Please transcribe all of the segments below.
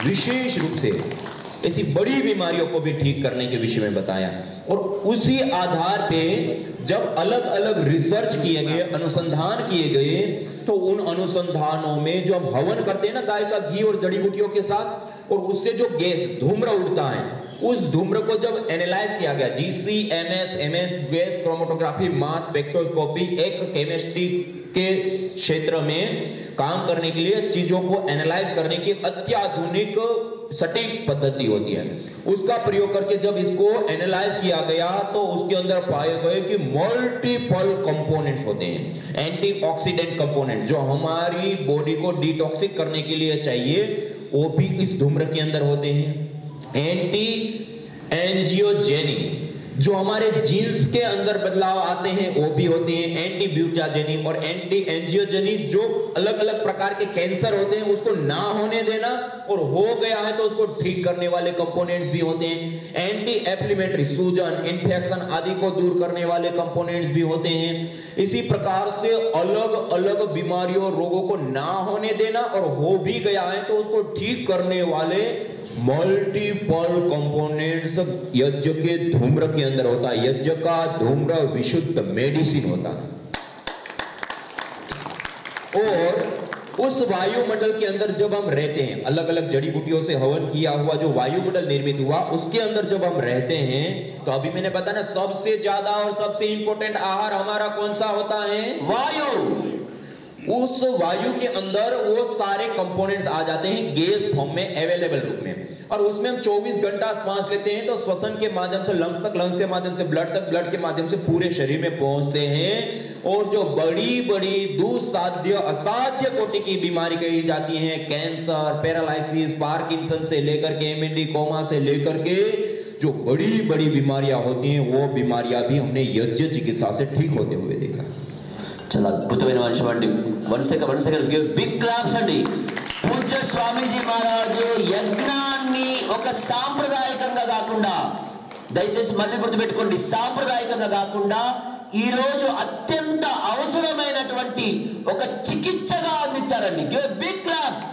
विशेष रूप से ऐसी बड़ी बीमारियों को भी ठीक करने के विषय में बताया। और उसी आधार पे जब अलग अलग रिसर्च किए गए, अनुसंधान किए गए, तो उन अनुसंधानों में जो हम हवन करते हैं ना गाय का घी और जड़ी बूटियों के साथ, और उससे जो गैस धूम्र उठता है, उस धूम्र को जब एनालाइज किया गया, GCMS, MS, gas chromatography, mass spectroscopy, एक केमिस्ट्री के क्षेत्र में काम करने के लिए चीजों को एनालाइज करने की अत्याधुनिक सटीक पद्धति होती है। उसका प्रयोग करके जब इसको एनालाइज किया गया तो उसके अंदर पाए गए कि मल्टीपल कंपोनेंट्स होते हैं, एंटीऑक्सीडेंट कंपोनेंट जो हमारी बॉडी को डिटॉक्सिक करने के लिए चाहिए, वो भी इस धूम्र के अंदर होते हैं। एंटी एंजियोजेनिक जो हमारे जीन्स के अंदर बदलाव आते हैं वो भी होते हैं, एंटी ब्यूटाजेनिक और एंटी एंजियोजेनिक जो अलग अलग प्रकार के कैंसर होते हैं उसको ना होने देना, और हो गया है तो उसको ठीक करने वाले कंपोनेंट्स भी होते हैं। एंटी एफ्लेमेटरी, सूजन, इन्फेक्शन आदि को दूर करने वाले कंपोनेंट्स भी होते हैं। इसी प्रकार से अलग अलग बीमारियों, रोगों को ना होने देना, और हो भी गया है तो उसको ठीक करने वाले मल्टीपल कंपोनेंट्स यज्ञ के धूम्र के अंदर होता है। यज्ञ का धूम्र विशुद्ध मेडिसिन होता है। और उस वायुमंडल के अंदर जब हम रहते हैं, अलग अलग जड़ी बूटियों से हवन किया हुआ जो वायुमंडल निर्मित हुआ, उसके अंदर जब हम रहते हैं तो अभी मैंने बताया ना, सबसे ज्यादा और सबसे इंपॉर्टेंट आहार हमारा कौन सा होता है? वायु। उस वायु के अंदर वो सारे कंपोनेंट्स आ जाते हैं गैस फॉर्म में, अवेलेबल रूप में, और उसमें हम 24 घंटा सांस लेते हैं तो श्वसन के माध्यम से लंग्स तक, लंग्स के माध्यम से ब्लड तक, ब्लड के माध्यम से पूरे शरीर में पहुंचते हैं। और जो बड़ी बड़ी दुस्साध्य असाध्य कोटि की बीमारी कही जाती हैं, कैंसर, पैरालिसिस, पार्किंसन से लेकर के एमएनडी कोमा से लेकर के जो बड़ी बड़ी बीमारियां होती हैं, वो बीमारियां भी हमने यज्ञ चिकित्सा से ठीक होते हुए देखा। చాలా అద్భుతమైన మనిషి అండి. One second give big claps అండి. పూజ్య స్వామీజీ మహారాజు యజ్ఞాన్ని ఒక సాంప్రదాయకంగా కాకుండా, దయచేసి మళ్ళీ గుర్తుపెట్టుకోండి, సాంప్రదాయకంగా కాకుండా ఈ రోజు అత్యంత అవసరమైనటువంటి ఒక చికిత్సగా అందించారండి. Give big claps.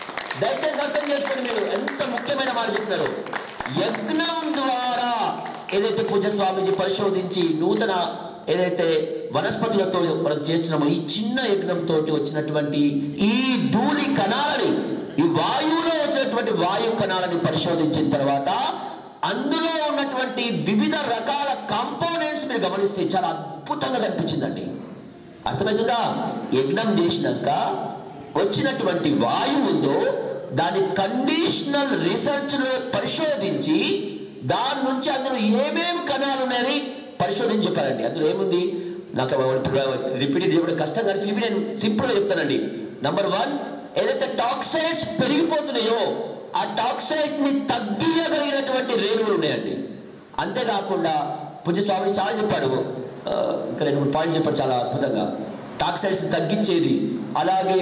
దయచేసి అర్థం చేసుకోండి, మీరు ఎంత ముఖ్యమైన మాట చెప్తున్నారు. యజ్ఞం ద్వారా ఏదైతే పూజ్య స్వామీజీ పరిశోధించి నూతన ఏదైతే వనస్పతులతో మనం చేస్తున్నామో ఈ చిన్న యజ్ఞంతో వచ్చినటువంటి ఈ ధూళి కణాలని, ఈ వాయువులో వచ్చినటువంటి వాయు కణాలని పరిశోధించిన తర్వాత అందులో ఉన్నటువంటి వివిధ రకాల కాంపోనెంట్స్ మీరు గమనిస్తే చాలా అద్భుతంగా కనిపించిందండి. అర్థమవుతుందా? యజ్ఞం చేసినాక వచ్చినటువంటి వాయువు ఉందో దాని కండిషనల్ రీసెర్చ్ లో పరిశోధించి దాని నుంచి అందులో ఏమేమి కణాలు ఉన్నాయని పరిశోధించి చెప్పారండి. అందులో ఏముంది నాకు రిపీట్ చేయడం కష్టం కానీ ఫిలిపి నేను సింపుల్గా చెప్తానండి. నంబర్ 1, ఏదైతే టాక్సైడ్స్ పెరిగిపోతున్నాయో ఆ టాక్సైడ్ ని తగ్గియగలిగినటువంటి రేణువులు ఉన్నాయండి. అంతేకాకుండా పూజ్య స్వామి చాలా చెప్పాడు, ఇంకా 2 పాయింట్స్ చెప్పాడు చాలా అద్భుతంగా. టాక్సైడ్స్ తగ్గించేది, అలాగే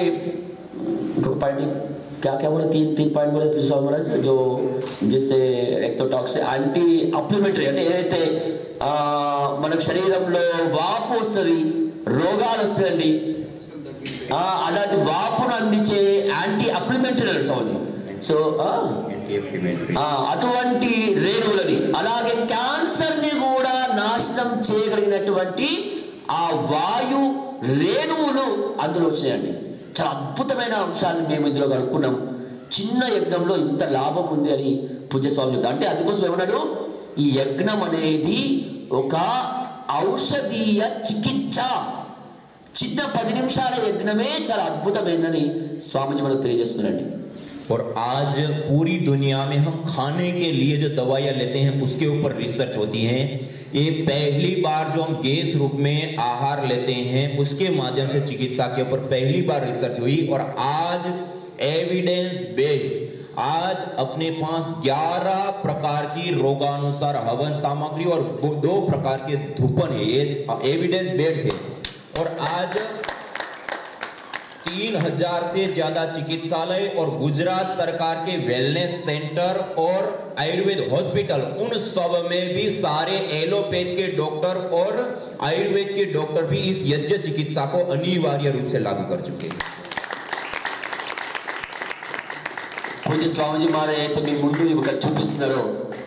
ఇంకొక పాయింట్ क्या क्या बोले, 3 पॉइंट बोले पूज्य स्वामी महाराज, जो जिससे एक तो टॉक्सिक एंटी अप्लिमेंटरी అంటే ఏదైతే మనకు శరీరంలో వాపు వస్తుంది, రోగాలు వస్తాయండి, అలాంటి వాపును అందించే యాంటీ అప్లిమెంటరీ అండి. సో అటువంటి రేణువులని, అలాగే క్యాన్సర్ ని కూడా నాశనం చేయగలిగినటువంటి ఆ వాయు రేణువులు అందులో వచ్చాయండి. చాలా అద్భుతమైన అంశాలను మేము ఇందులో కనుక్కున్నాం. చిన్న యజ్ఞంలో ఇంత లాభం ఉంది అని పూజ్య స్వామి చెప్తారు. అంటే అందుకోసం ఏమన్నాడు, ఈ యజ్ఞం అనేది ఒక ఔషధీయ చికిత్స. చిన్న 10 నిమిషాల యజ్ఞమే చాలా అద్భుతమైనదని స్వామిజీ మనకు తెలియజేస్తున్నారండి. और आज पूरी दुनिया में हम खाने के लिए जो दवाइयाँ लेते हैं उसके ऊपर रिसर्च होती है। ये पहली बार जो हम गैस रूप में आहार लेते हैं उसके माध्यम से चिकित्सा के ऊपर पहली बार रिसर्च हुई, और आज एविडेंस बेस्ड आज अपने पास 11 प्रकार की रोगानुसार हवन सामग्री और 2 प्रकार के धूपन है, ये एविडेंस बेस्ड है। और आज 3000 से ज्यादा चिकित्सालय और गुजरात सरकार के वेलनेस सेंटर और आयुर्वेद हॉस्पिटल, उन सब में भी सारे एलोपैथ के डॉक्टर और आयुर्वेद के डॉक्टर भी इस यज्ञ चिकित्सा को अनिवार्य रूप से लागू कर चुके हैं। పూజ్య స్వామీజీ మహారాజ్ అయితే మీ ముందు ఇక్కడ చూపిస్తున్నారో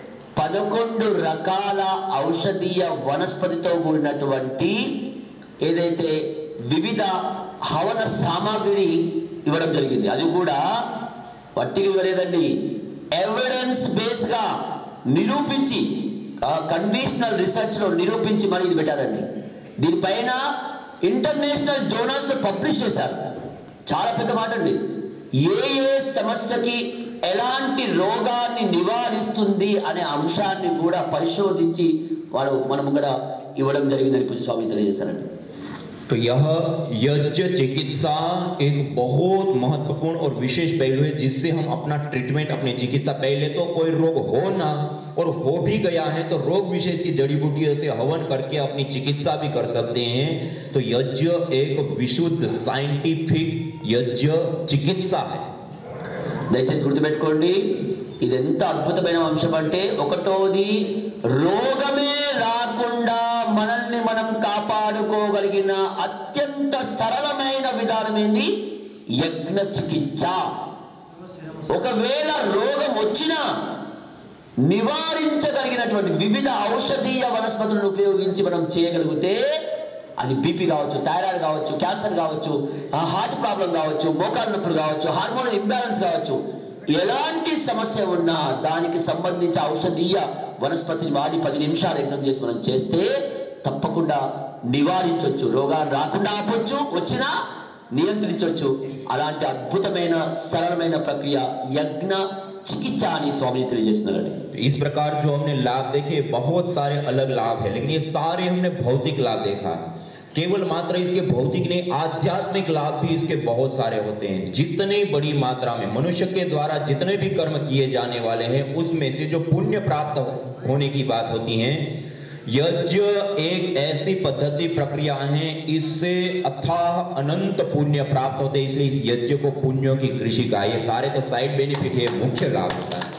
11 రకాల ఔషధీయ వనస్పతితో కూడినటువంటి ఏదైతే వివిధ హవన సామాగ్రి ఇవ్వడం జరిగింది. అది కూడా పట్టిక ఇవ్వలేదండి, ఎవిడెన్స్ బేస్ గా నిరూపించి కన్వెన్షనల్ రీసెర్చ్ లో నిరూపించి మరి ఇది పెట్టారండి. దీనిపైన ఇంటర్నేషనల్ జర్నల్స్ లో పబ్లిష్ చేశారు. చాలా పెద్ద మాట అండి. ఏ సమస్యకి ఎలాంటి రోగాన్ని నివారిస్తుంది అనే అంశాన్ని కూడా పరిశోధించి వాళ్ళు మన ముంగడ ఇవ్వడం జరిగిందని పూజ్య స్వామి తెలియజేశారండి. तो यह यज्ञ चिकित्सा एक बहुत महत्वपूर्ण और विशेष पहलू है जिससे हम अपना ट्रीटमेंट, अपनी चिकित्सा, पहले तो कोई रोग हो ना, और हो भी गया है तो रोग विशेष की जड़ी बूटियों से हवन करके अपनी चिकित्सा भी कर सकते हैं. तो यज्ञ एक विशुद्ध साइंटिफिक यज्ञ चिकित्सा है. దయచేసి గుర్తుపెట్టుకోండి, ఇది ఎంత అద్భుతమైన అంశం అంటే, ఒకటోది రోగమే రాకుండా మనల్ని మనం కాపాడుకోగలిగిన అత్యంత సరళమైన విధానం ఏంది? యజ్ఞ చికిత్స. ఒకవేళ రోగం వచ్చినా నివారించగలిగినటువంటి వివిధ ఔషధీయ వనస్పతులను ఉపయోగించి మనం చేయగలిగితే, అది బీపీ కావచ్చు, థైరాయిడ్ కావచ్చు, క్యాన్సర్ కావచ్చు, హార్ట్ ప్రాబ్లం కావచ్చు, మోకాలు నొప్పులు కావచ్చు, హార్మోనల్ ఇంబ్యాలెన్స్ కావచ్చు, ఎలాంటి సమస్య ఉన్నా దానికి సంబంధించి ఔషధీయ వనస్పతిని వాడి 10 నిమిషాలు యజ్ఞం చేసి మనం చేస్తే తప్పకుండా నివారించవచ్చు, రోగాలు రాకుండా ఆపొచ్చు, వచ్చినా నియంత్రించవచ్చు. అలాంటి అద్భుతమైన సరళమైన ప్రక్రియ యజ్ఞ चिकित्सा అని స్వామి తెలియజేస్తున్నారండి. इस प्रकार जो हमने लाभ देखे, बहुत सारे अलग लाभ है, लेकिन ये सारे हमने भौतिक लाभ देखा. केवल मात्र इसके भौतिक नहीं, आध्यात्मिक लाभ भी इसके बहुत सारे होते हैं. जितने बड़ी मात्रा में मनुष्य के द्वारा जितने भी कर्म किए जाने वाले हैं, उसमें से जो पुण्य प्राप्त होने की बात होती है, यज्ञ एक ऐसी पद्धति प्रक्रिया है, इससे अथाह अनंत पुण्य प्राप्त होते हैं. इसलिए इस यज्ञ को पुण्यों की कृषि का, ये सारे तो साइड बेनिफिट है, मुख्य लाभ होता है.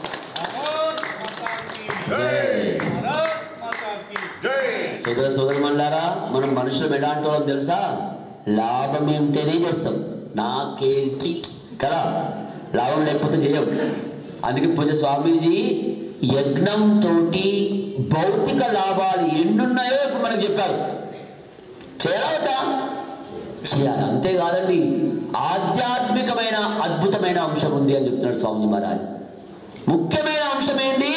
సోదర సోదరులారా, మనం మనుషులు ఎలాంటి వాళ్ళం తెలుసా? లాభం ఉంటేనే చేస్తాం, నాకేంటి కదా, లాభం లేకపోతే చేయం. అందుకే పూజ్య స్వామీజీ యజ్ఞం తోటి భౌతిక లాభాలు ఎన్నున్నాయో ఇప్పుడు మనకు చెప్పారు. చేయాలట, చేయాలి. అంతేకాదండి, ఆధ్యాత్మికమైన అద్భుతమైన అంశం ఉంది అని చెప్తున్నాడు స్వామిజీ మహారాజ్. ముఖ్యమైన అంశం ఏంది?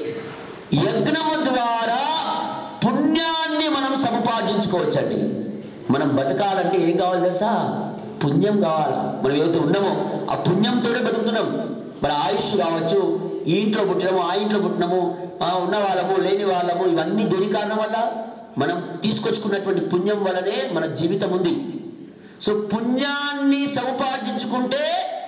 యజ్ఞము ద్వారా పుణ్యాన్ని మనం సముపార్జించుకోవచ్చండి. మనం బతకాలంటే ఏం కావాలి తెలుసా? పుణ్యం కావాలా. మనం ఏదైతే ఉన్నామో ఆ పుణ్యంతోనే బతుకుతున్నాం. మన ఆయుష్ కావచ్చు, ఈ ఇంట్లో పుట్టినము, ఆ ఇంట్లో పుట్టినము, ఉన్న వాళ్ళము, లేని వాళ్ళము, ఇవన్నీ దేని కారణం వల్ల? మనం తీసుకొచ్చుకున్నటువంటి పుణ్యం వల్లనే మన జీవితం ఉంది. సో పుణ్యాన్ని సముపార్జించుకుంటే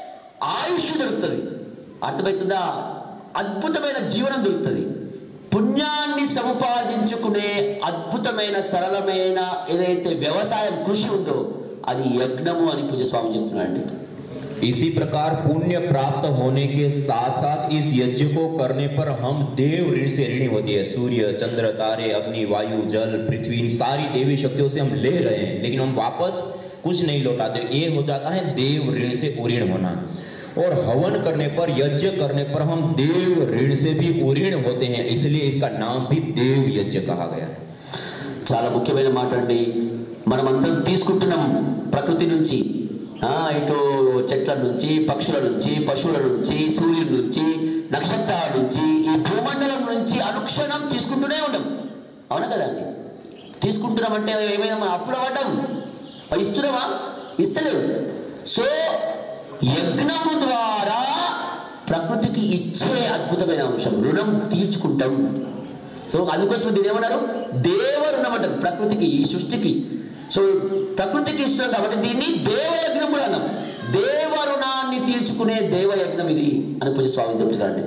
ఆయుష్ దొరుకుతుంది. అర్థమవుతుందా? అద్భుతమైన జీవనం దొరుకుతుంది. పుణ్యాన్ని సముపార్జించుకునే అద్భుతమైన సరళమైన ఏదైతే వ్యవసాయం, కృషి ఉందో అది యజ్ఞము అని పూజ్య స్వామి చెప్తున్నారండి. इसी प्रकार पुण्य प्राप्त होने के साथ साथ इस यज्ञ को करने पर हम देव ऋण से ऋणी होती है. सूर्य, चंद्र, तारे, अग्नि, वायु, जल, पृथ्वी, इन सारी देवी शक्तियों से हम ले रहे हैं, लेकिन हम वापस कुछ नहीं लौटाते. ये हो जाता है देव ऋण से उऋण होना. और हवन करने पर, यज्ञ करने पर हम देव ऋण से भी उऋण होते हैं, इसलिए इसका नाम भी देव यज्ञ कहा गया है. చాలా ముఖ్యమైన మాట అండి. మనమంతా తీసుకుంటున్నాం ప్రకృతి నుంచి, ఇటు చెట్ల నుంచి, పక్షుల నుంచి, పశువుల నుంచి, సూర్యుడి నుంచి, నక్షత్రాల నుంచి, ఈ భూమండలం నుంచి అనుక్షణం తీసుకుంటూనే ఉంటాం. అవునా కదండి? తీసుకుంటున్నామంటే ఏమైనా మనం అప్పుడు పడ్డాం, ఇస్తున్నామా? ఇస్తలేవు. సో యజ్ఞము ద్వారా ప్రకృతికి ఇచ్చే అద్భుతమైన అంశం, రుణం తీర్చుకుంటాం. సో అందుకోసం దీని ఏమన్నారు? దేవ రుణం అంటారు ప్రకృతికి, ఈ సృష్టికి. సో ప్రకృతికి ఇస్తున్నాం కాబట్టి దీన్ని దేవయజ్ఞం కూడా అన్నాం. దేవ రుణాన్ని తీర్చుకునే దేవయజ్ఞం ఇది అని పూజ్య స్వామి చెప్తున్నారండి.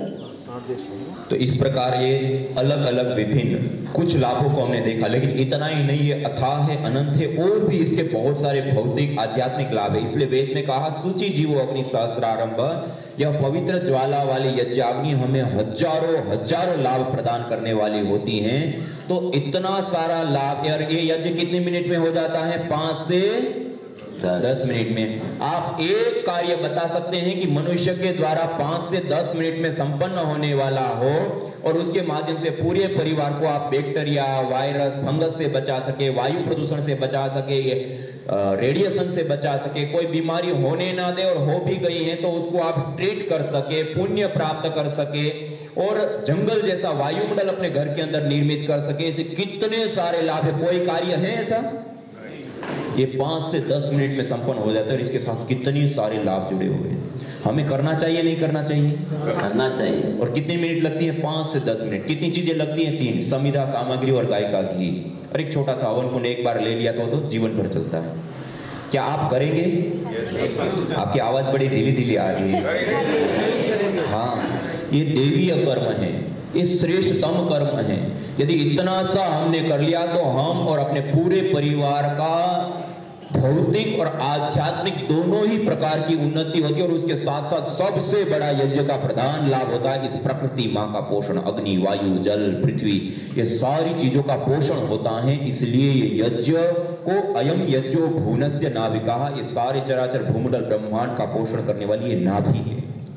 तो इस प्रकार ये अलग अलग विभिन्न कुछ लाभों को हमने देखा, लेकिन इतना ही नहीं, ये अथाह है, अनंत है, और भी इसके बहुत सारे भौतिक आध्यात्मिक लाभ है. इसलिए वेद में कहा, शुचि जीवो अग्नि सहस्रारंभ, यह पवित्र ज्वाला वाली यज्ञाग्नि हमें हजारों हजारों लाभ प्रदान करने वाली होती हैं. तो इतना सारा लाभ, यार ये यज्ञ कितने मिनट में हो जाता है? 5 से 10 मिनट में। आप एक कार्य बता सकते हैं कि मनुष्य के द्वारा 5 से 10 मिनट में संपन्न होने वाला हो और उसके माध्यम से पूरे परिवार को आप बैक्टीरिया, वायरस, फंगस से बचा सके, वायु प्रदूषण से बचा सके, रेडिएशन से बचा सके, कोई बीमारी होने ना दे और हो भी गई है तो उसको आप ट्रीट कर सके, पुण्य प्राप्त कर सके और जंगल जैसा वायुमंडल अपने घर के अंदर निर्मित कर सके। ऐसे कितने सारे लाभ है। कोई कार्य है ऐसा? ये 5 से 10 मिनट में संपन्न हो जाता है और इसके साथ कितने सारे लाभ जुड़े हुए हैं। हमें करना चाहिए नहीं करना चाहिए? करना चाहिए। और कितनी मिनट लगती है? 5 से 10 मिनट। कितनी चीजें लगती हैं? 3, संविदा सामग्री और गाय का घी और एक छोटा सा हवन कुंड एक बार ले लिया तो जीवन भर चलता है। क्या आप करेंगे? आपकी आवाज बड़ी ढीली ढीली आ रही है। हाँ, ये देवीय कर्म है, ये श्रेष्ठतम कर्म है। यदि इतना सा हमने कर लिया तो हम और अपने पूरे परिवार का भौतिक और आध्यात्मिक दोनों ही प्रकार की उन्नति होती है और उसके साथ साथ सबसे बड़ा यज्ञ का प्रधान लाभ होता है। इस प्रकृति माँ का पोषण, अग्नि, वायु, जल, पृथ्वी, ये सारी चीजों का पोषण होता है। इसलिए ये यज्ञ को अयम यज्ञो भुवनस्य नाभिका, ये सारे चराचर भूमंडल ब्रह्मांड का पोषण करने वाली ये नाभि है।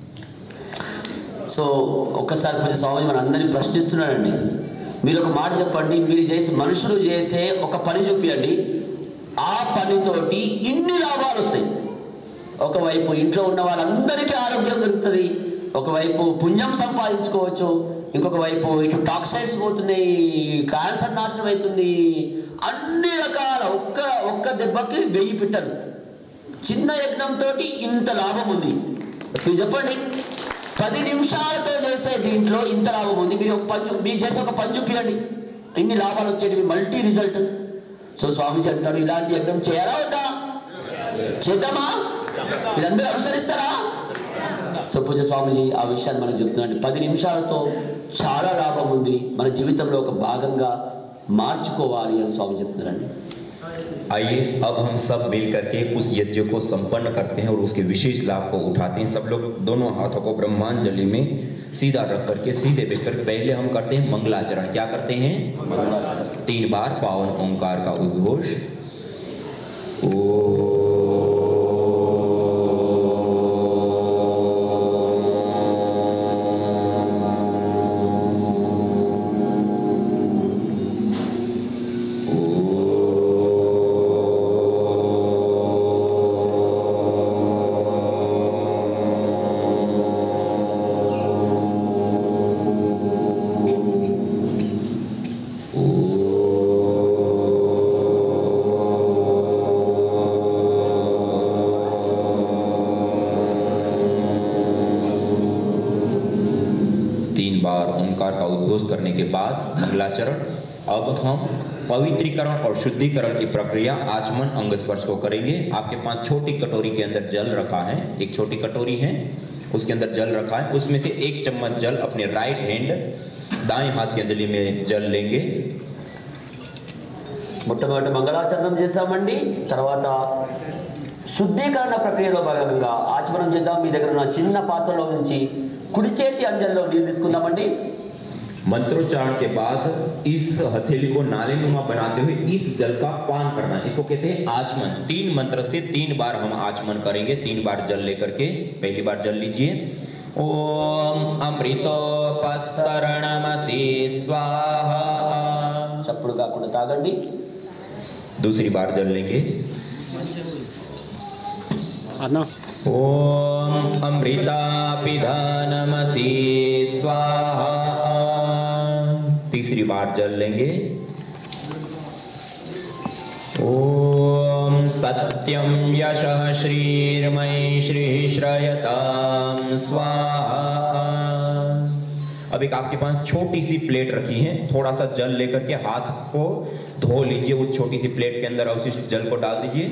సో ఒక్కసారి పూజ స్వామి మన అందరినీ ప్రశ్నిస్తున్నాడండి. మీరు ఒక మాట చెప్పండి, మీరు చేసే మనుషులు చేసే ఒక పని చూపియండి, ఆ పనితోటి ఇన్ని లాభాలు వస్తాయి. ఒకవైపు ఇంట్లో ఉన్న వాళ్ళందరికీ ఆరోగ్యం దొరుకుతుంది, ఒకవైపు పుణ్యం సంపాదించుకోవచ్చు, ఇంకొక వైపు ఇటు టాక్సైడ్స్ పోతున్నాయి, క్యాన్సర్ నాశనం అవుతుంది, అన్ని రకాల ఒక్క దెబ్బకి 1000 పిట్టలు. చిన్న యజ్ఞంతో ఇంత లాభం ఉంది. మీరు చెప్పండి, 10 నిమిషాలతో చేసే దీంట్లో ఇంత లాభం ఉంది. మీరు చేసే ఒక పని చూపియండి, ఇన్ని లాభాలు వచ్చేటివి, మల్టీ రిజల్ట్. సో స్వామీజీ అంటున్నాడు, ఇలాంటి యజ్ఞం చేయాలా వద్దా? చేద్దామా? మీరందరూ అనుసరిస్తారా? సో పూజ స్వామీజీ ఆ విషయాన్ని మనకు చెప్తున్నాడు. 10 నిమిషాలతో చాలా లాభం ఉంది, మన జీవితంలో ఒక భాగంగా మార్చుకోవాలి అని స్వామి చెప్తున్నారండి. आइए अब हम सब मिल करके उस यज्ञ को संपन्न करते हैं और उसके विशेष लाभ को उठाते हैं। सब लोग दोनों हाथों को ब्रह्मांजलि में सीधा रख करके सीधे बैठ कर पहले हम करते हैं मंगलाचरण। क्या करते हैं? 3 बार पावन ओंकार का उद्घोष। करने के बाद मंगलाचरण। अब हम पवित्रीकरण और शुद्धिकरण की प्रक्रिया आचमन अंग स्पर्श को करेंगे। आपके पास छोटी कटोरी के अंदर जल रखा है, एक छोटी कटोरी है उसके अंदर जल रखा है, उसमें से 1 चम्मच जल अपने राइट हैंड दाएं हाथ की अंजलि में जल लेंगे। మొట్టమొదటి మంగళాచరణం చేసామండి, తర్వాత శుద్ధీకరణ ప్రక్రియలో భాగంగా ఆచమనం చేద్దాం. మీ దగ్గర ఉన్న చిన్న పాత్రలో నుంచి కుడి చేతి అంజల్లో నీళ్ళు తీసుకుందామండి. मंत्रोच्चारण के बाद इस हथेली को नालेनुमा बनाते हुए इस जल का पान करना, इसको कहते हैं आचमन। 3 मंत्र से 3 बार हम आचमन करेंगे। 3 बार जल लेकर के पहली बार जल लीजिए। ओम अमृतोपस्तरणमसि स्वाहा, चప్పుడు కాకుండా తాగండి। दूसरी बार जल लेंगे। ओम अमृतापिधानमसि स्वाहा, तीसरी बार जल लेंगे। ओम सत्यम यशः श्रीर्मयि श्री श्रयताम स्वाहा। अब एक आपके पास छोटी सी प्लेट रखी है, थोड़ा सा जल लेकर के हाथ को धो लीजिए, उस छोटी सी प्लेट के अंदर उस जल को डाल दीजिए।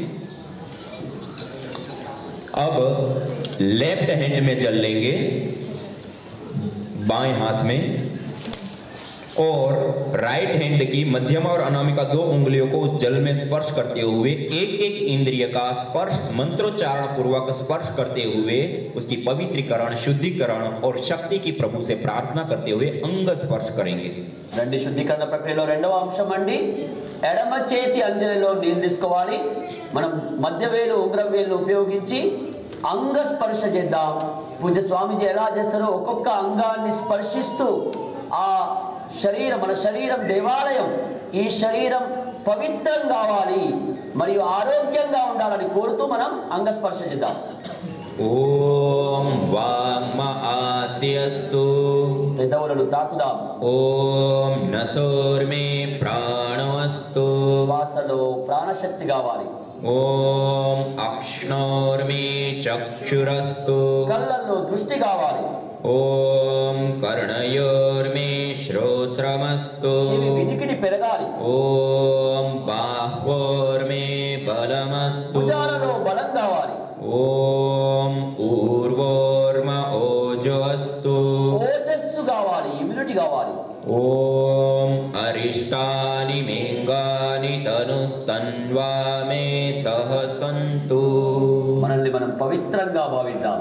अब लेफ्ट हैंड में जल लेंगे, बाएं हाथ में और राइट हैंड की मध्यमा और अनामिका 2 उंगलियों को उस जल में स्पर्श करते हुए एक एक इंद्रिय का स्पर्श मंत्रोच्चारण पूर्वक स्पर्श करते हुए उसकी पवित्रीकरण, शुद्धिकरण और शक्ति की प्रभु से प्रार्थना करते हुए अंग स्पर्श करेंगे। రండి శుద్ధీకరణ ప్రక్రియలో రెండవ అంశం అండి, ఎడమ చేతి అంజలిలో నీళ్ళు తీసుకోవాలి. మనం మధ్య వేలు ఉంగరం వేలు ఉపయోగించి అంగ స్పర్శ చేద్దాం. పూజ్య స్వామీజీ ఎలా చేస్తారో ఒక్కొక్క అంగాన్ని స్పర్శిస్తూ ఆ శరీరం, మన శరీరం దేవాలయం, ఈ శరీరం పవిత్రం కావాలి మరియు ఆరోగ్యంగా ఉండాలని కోరుతూ మనం అంగస్పర్శ చేద్దాం. ఓం వామ ఆస్యస్తు, పెదవులను తాకుదాం. ఓం నసోర్మే ప్రాణోస్తు, శ్వాసలో ప్రాణశక్తి కావాలి. ఓం అక్ష్ణోర్మే చక్షురస్తు, కళ్ళల్లో దృష్టి కావాలి. ఓం కర్ణయోర్మే శ్రోత్రమస్తు, చెవి వినికిడి పెరగాలి. ఓం బాహ్వోర్మే బలమస్తు, భుజాలలో బలం కావాలి. ఓం ఊర్వోర్మ ఓజోస్తు, ఓజస్సు కావాలి, ఇమ్యూనిటీ కావాలి. ఓం అరిష్టాని మేంగాని తనుస్తన్వా మే సహసంతు. మనల్ని మనం పవిత్రంగా భావిద్దాం.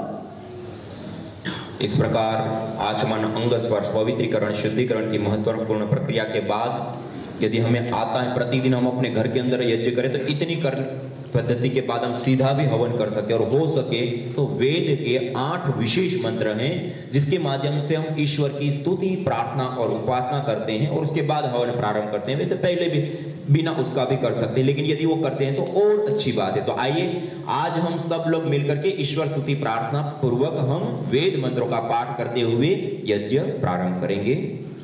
इस प्रकार आचमन, अंग स्पर्श, पवित्रीकरण, शुद्धिकरण की महत्वपूर्ण प्रक्रिया के बाद यदि हमें आता है प्रतिदिन हम अपने घर के अंदर यज्ञ करें तो इतनी पद्धति के बाद हम सीधा भी हवन कर सके, और हो सके तो वेद के 8 विशेष मंत्र हैं जिसके माध्यम से हम ईश्वर की स्तुति, प्रार्थना और उपासना करते हैं और उसके बाद हवन प्रारंभ करते हैं। वैसे पहले भी बिना उसका भी कर सकते हैं, लेकिन यदि वो करते हैं तो और अच्छी बात है। तो आइए आज हम सब लोग मिलकर के ईश्वर स्तुति प्रार्थना पूर्वक हम वेद मंत्रों का पाठ करते हुए यज्ञ प्रारंभ करेंगे।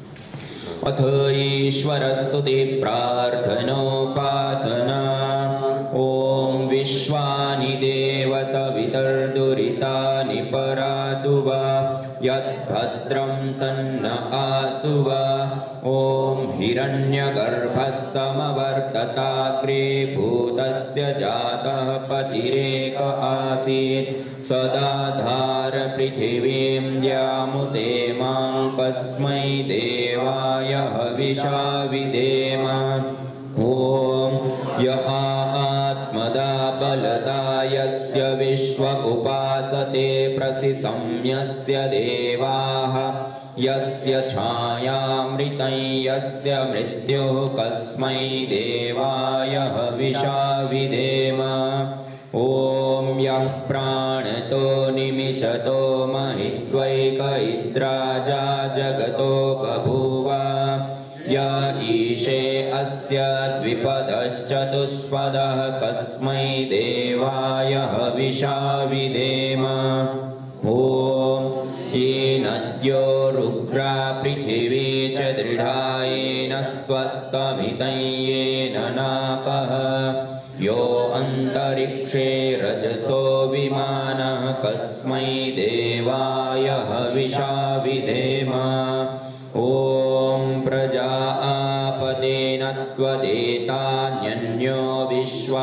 अथ ईश्वर स्तुति प्रार्थनोपासना। ओम विश्वानि देव सवितर्दुरितानि परासुवा यद्भद्रं तन्न आसुवा। ओम हिरण्यगर्भः समवर्तताग्रे भूतस्य जातः पतिरेक आसीत् सदाधार पृथिवीं द्यामुते मां कस्मै देवाय हविषा विधेम। ओम यः आत्मदा बलदा यस्य विश्व उपासते प्रसिसंयस्य देवाः यस्य छायामृतं यस्य मृत्युः कस्मै देवाय हविषा विधेम। ओम यः प्राणतो निमिषतो महित्वैकैद्राजा जगतो बभूव य ईशे अस्य द्विपदश्चतुष्पदः कस्मै देवाय हविषा विधेम। ओम येनद्यो रुद्रा पृथिवी च दृढायेन स्वस्तमितं येन नाकः यो अंतरिक्षे रजसो विमानः कस्मै देवाय हविषा विधेम। ओम प्रजापतेन त्वदेतान्यन्यो विश्वा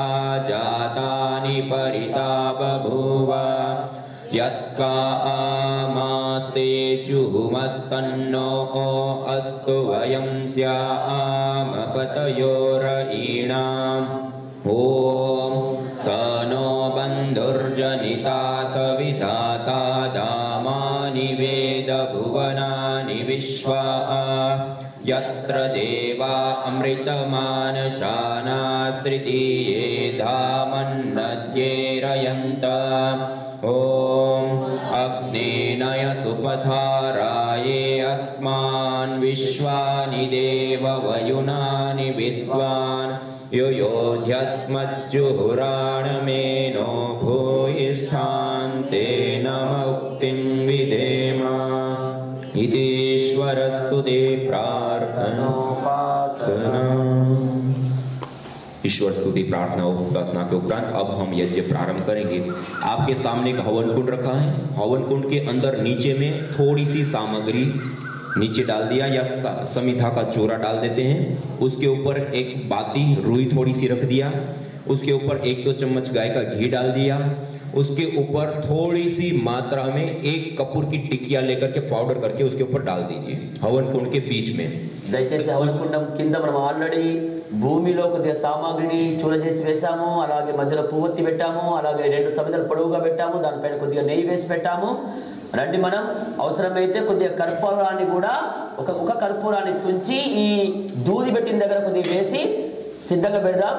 आजातानि परिता बभूव यत्का आमास्ते जुहुमस्तन्नो अस्तु वयं स्याम पतयोरयीणाम्। ओम स नो बन्धुर्जनिता सविधाता दामानि वेद भुवनानि विश्वा यत्र देवा अमृतमानशानास्त्रितीये धामन्नद्येरयन्त। ओम अग्नेनय सुपथाराये अस्मान् विश्वानि देव वयुनानि विद्वान् युयोध्यस्मज्जुहुराणमेनो भूयिष्ठान्ते नमुक्तिं विधेम। ईश्वरस्तुते प्रार्थनोपासना। ईश्वर स्तुति प्रार्थना उपासना के उपरांत अब हम यज्ञ प्रारंभ करेंगे। आपके सामने एक हवन कुंड रखा है। हवन कुंड के अंदर नीचे में थोड़ी सी सामग्री नीचे डाल दिया या समिधा का चूरा डाल देते हैं। उसके ऊपर एक बाती रुई थोड़ी सी रख दिया। उसके ऊपर 1-2 चम्मच गाय का घी डाल दिया। उसके ऊपर थोड़ी सी मात्रा में 1 कपूर की टिकिया लेकर के पाउडर करके उसके ऊपर डाल दीजिए हवन कुंड के बीच में। దయచేసి హవన కుండం కింద మనం ఆల్రెడీ భూమిలో కొద్దిగా సామాగ్రిని చూడ చేసి వేసాము, అలాగే మధ్యలో పువ్వొత్తి పెట్టాము, అలాగే 2 సమిధలు పొడవుగా పెట్టాము, దానిపైన కొద్దిగా నెయ్యి వేసి పెట్టాము. రండి మనం అవసరమైతే కొద్దిగా కర్పూరాన్ని కూడా ఒక కర్పూరాన్ని తుంచి ఈ దూది పెట్టిన దగ్గర కొద్దిగా వేసి సిద్ధంగా పెడదాం.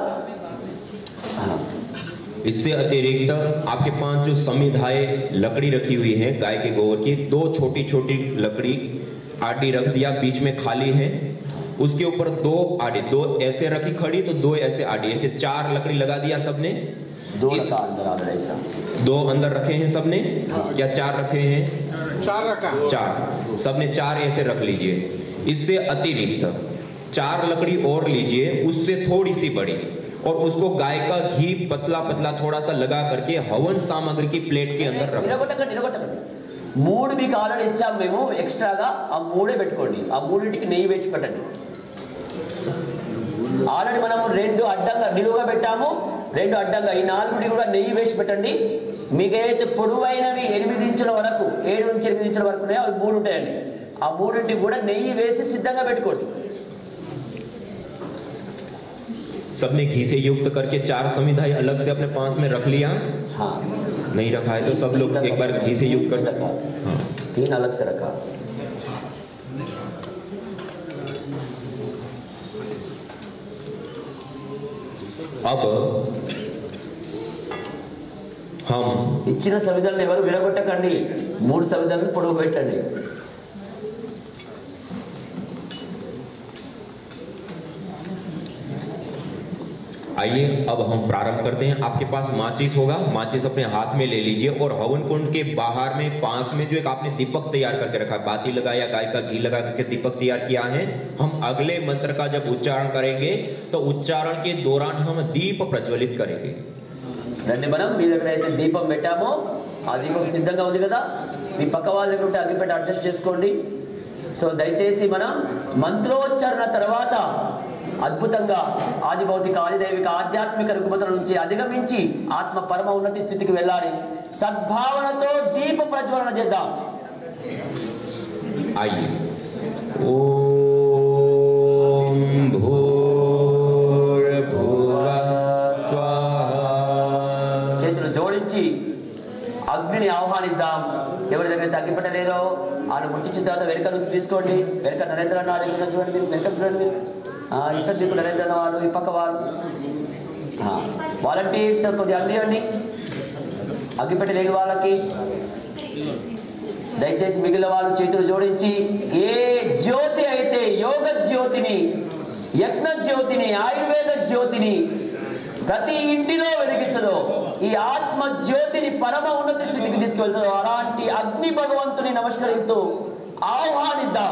इससे अतिरिक्त आपके पास जो समिधाए लकड़ी रखी हुई है गाय के गोबर की, 2 छोटी छोटी लकड़ी आड़ी रख दिया, बीच में खाली है, उसके ऊपर 2 आड़ी, 2 ऐसे रखी खड़ी तो 2 ऐसे आड़ी, ऐसे 4 लकड़ी लगा दिया सबने। 2 अंदर ऐसा 2 अंदर रखे हैं सबने या 4 रखे हैं? 4 रखा। 4 सबने 4 ऐसे रख लीजिए। इससे अतिरिक्त 4 लकड़ी और लीजिए, उससे थोड़ी सी बड़ी, और उसको गाय का घी पतला पतला थोड़ा सा लगा करके हवन सामग्री की प्लेट के अंदर रखो। 3 మీకు ఆల్రెడీ ఇచ్చాము మేము ఎక్స్ట్రాగా, ఆ 3 పెట్టుకోండి, ఆ 3టికి నెయ్యి వేసి పెట్టండి. ఆల్రెడీ మనము 2 అడ్డంగా నిలువుగా పెట్టాము, 2 అడ్డంగా, ఈ 4టి కూడా నెయ్యి వేసి పెట్టండి. మీకు ఏదైతే పొడవైనవి 8 ఇంచుల వరకు 7 నుంచి 8 ఇంచుల వరకు ఉన్నాయో అవి 3 ఉంటాయండి, ఆ 3టికి కూడా నెయ్యి వేసి సిద్ధంగా పెట్టుకోండి. सबने घी से युक्त करके 4 समिधाएं अलग से अपने पास में रख लिया? हाँ, नहीं रखा है तो सब लोग एक बार घी से युक्त कर। हाँ, 3 अलग से रखा. अब हम ఇచ్చిన సమిధలను ఎవరు విడగొట్టకండి, 3 సమిధలను పొడవు పెట్టండి. आइए अब हम प्रारंभ करते हैं। आपके पास माचिस होगा, माचिस अपने हाथ में ले लीजिए और हवन कुंड के बाहर में पास में जो एक आपने दीपक तैयार करके रखा है, बाती लगाया, गाय का घी लगा करके दीपक तैयार किया है, हम अगले मंत्र का जब उच्चारण करेंगे तो उच्चारण के दौरान हम दीप प्रज्वलित करेंगे। రండి మనం మీ దగ్గర అయితే దీపం పెట్టామో ఆ దీపం సిద్ధంగా ఉంది కదా, మీ పక్క వాళ్ళ దగ్గర ఉంటే అగ్గిపెట్టి అడ్జస్ట్ చేసుకోండి. సో దయచేసి మనం మంత్రోచ్చారణ తర్వాత అద్భుతంగా ఆది భౌతిక ఆదిదైవిక ఆధ్యాత్మిక రుగ్మతల నుంచి అధిగమించి ఆత్మ పరమ ఉన్నతి స్థితికి వెళ్ళాలి. సద్భావనతో దీప ప్రజ్వలన చేద్దాం. आइए ओम भूर्भुवः स्वाहा. చేతులు జోడించి అగ్నిని ఆహ్వానిద్దాం. ఎవరి దగ్గర తగ్గిపెట్టలేదో వాళ్ళు ముట్టించిన తర్వాత వెనక నుంచి తీసుకోండి. వెనక నరేంద్ర అన్న దగ్గర చూడండి, మీరు వెనక చూడండి, మీరు ఇస్తారు చెప్పు నరేంద్ర అన్న వాళ్ళు, ఈ పక్క వాళ్ళు వాలంటీర్స్ కొద్దిగా అందియండి అగ్గిపెట్టలేని వాళ్ళకి. దయచేసి మిగిలిన వాళ్ళు చేతులు జోడించి ఏ జ్యోతి అయితే యోగ జ్యోతిని, యజ్ఞ జ్యోతిని, ఆయుర్వేద జ్యోతిని ప్రతి ఇంటిలో వెలిగిస్తుందో, ఈ ఆత్మ జ్యోతిని పరమ ఉన్నత స్థితికి తీసుకువెళ్తుందో అలాంటి అగ్ని భగవంతుని నమస్కరిస్తూ ఆహ్వానిద్దాం.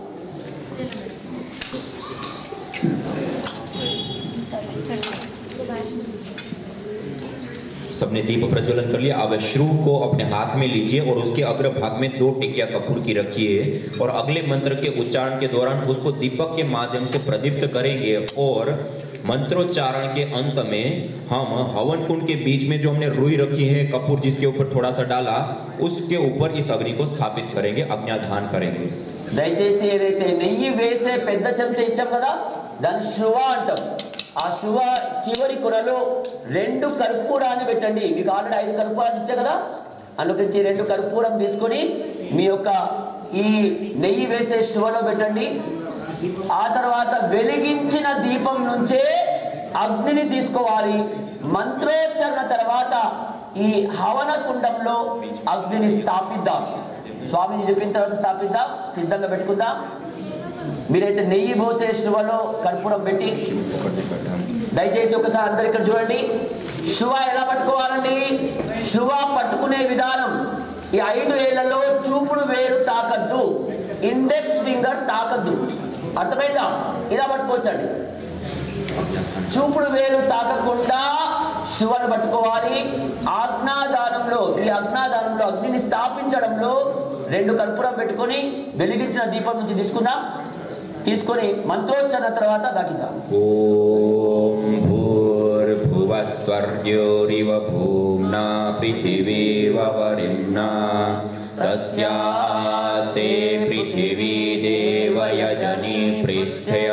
सबने दीप प्रज्वलन कर लिया। अब श्रू को अपने हाथ में लीजिए और उसके अग्र भाग में 2 टिकिया कपूर की रखिए और अगले मंत्र के उच्चारण के दौरान उसको दीपक के माध्यम से प्रदीप्त करेंगे और मंत्रोच्चारण के अंत में हम हवन कुंड के बीच में जो हमने रुई रखी है, कपूर जिसके ऊपर थोड़ा सा डाला, उसके ऊपर इस अग्नि को स्थापित करेंगे, अग्न्याधान करेंगे. దయచేసి ఏదైతే నెయ్యి వేసే పెద్ద చెంచా ఇచ్చాం కదా దాన్ని శువ అంటాం. ఆ శువ చివరి కొరలో 2 కర్పూరాన్ని పెట్టండి. మీకు ఆల్రెడీ 5 కర్పూరాలు ఇచ్చా కదా, అందులోంచి 2 కర్పూరం తీసుకొని మీ యొక్క ఈ నెయ్యి వేసే శువలో పెట్టండి. ఆ తర్వాత వెలిగించిన దీపం నుంచే అగ్నిని తీసుకోవాలి. మంత్రోచ్చరణ తర్వాత ఈ హవన కుండంలో అగ్నిని స్థాపిద్దాం. స్వామిజీ చెప్పిన తర్వాత స్థాపిద్దాం, సిద్ధంగా పెట్టుకుందాం. మీరైతే నెయ్యి పోసే శువలో కర్పూరం పెట్టి దయచేసి ఒకసారి అందరు ఇక్కడ చూడండి. శువ ఎలా పట్టుకోవాలండి? శువ పట్టుకునే విధానం ఈ 5 ఏళ్లలో చూపుడు వేలు తాకద్దు, ఇండెక్స్ ఫింగర్ తాకద్దు. అర్థమైందా? ఇలా పట్టుకోవచ్చండి. చూపుడు వేలు తాకకుండా శువను పట్టుకోవాలి. ఆజ్ఞాదానంలో ఈ ఆజ్ఞాదానంలో అగ్నిని స్థాపించడంలో 2 కర్పూరం పెట్టుకొని వెలిగించిన దీపం నుంచి తీసుకొని మంత్రోచ్చరణ తర్వాత దాకిద్దాం. ఓం భూర్భువః స్వర్యోరివ భూమ్యాం वरुणा पृथिवी ववरिम्ना तस्यास्ते पृथिवी देवयजनी पृष्ठे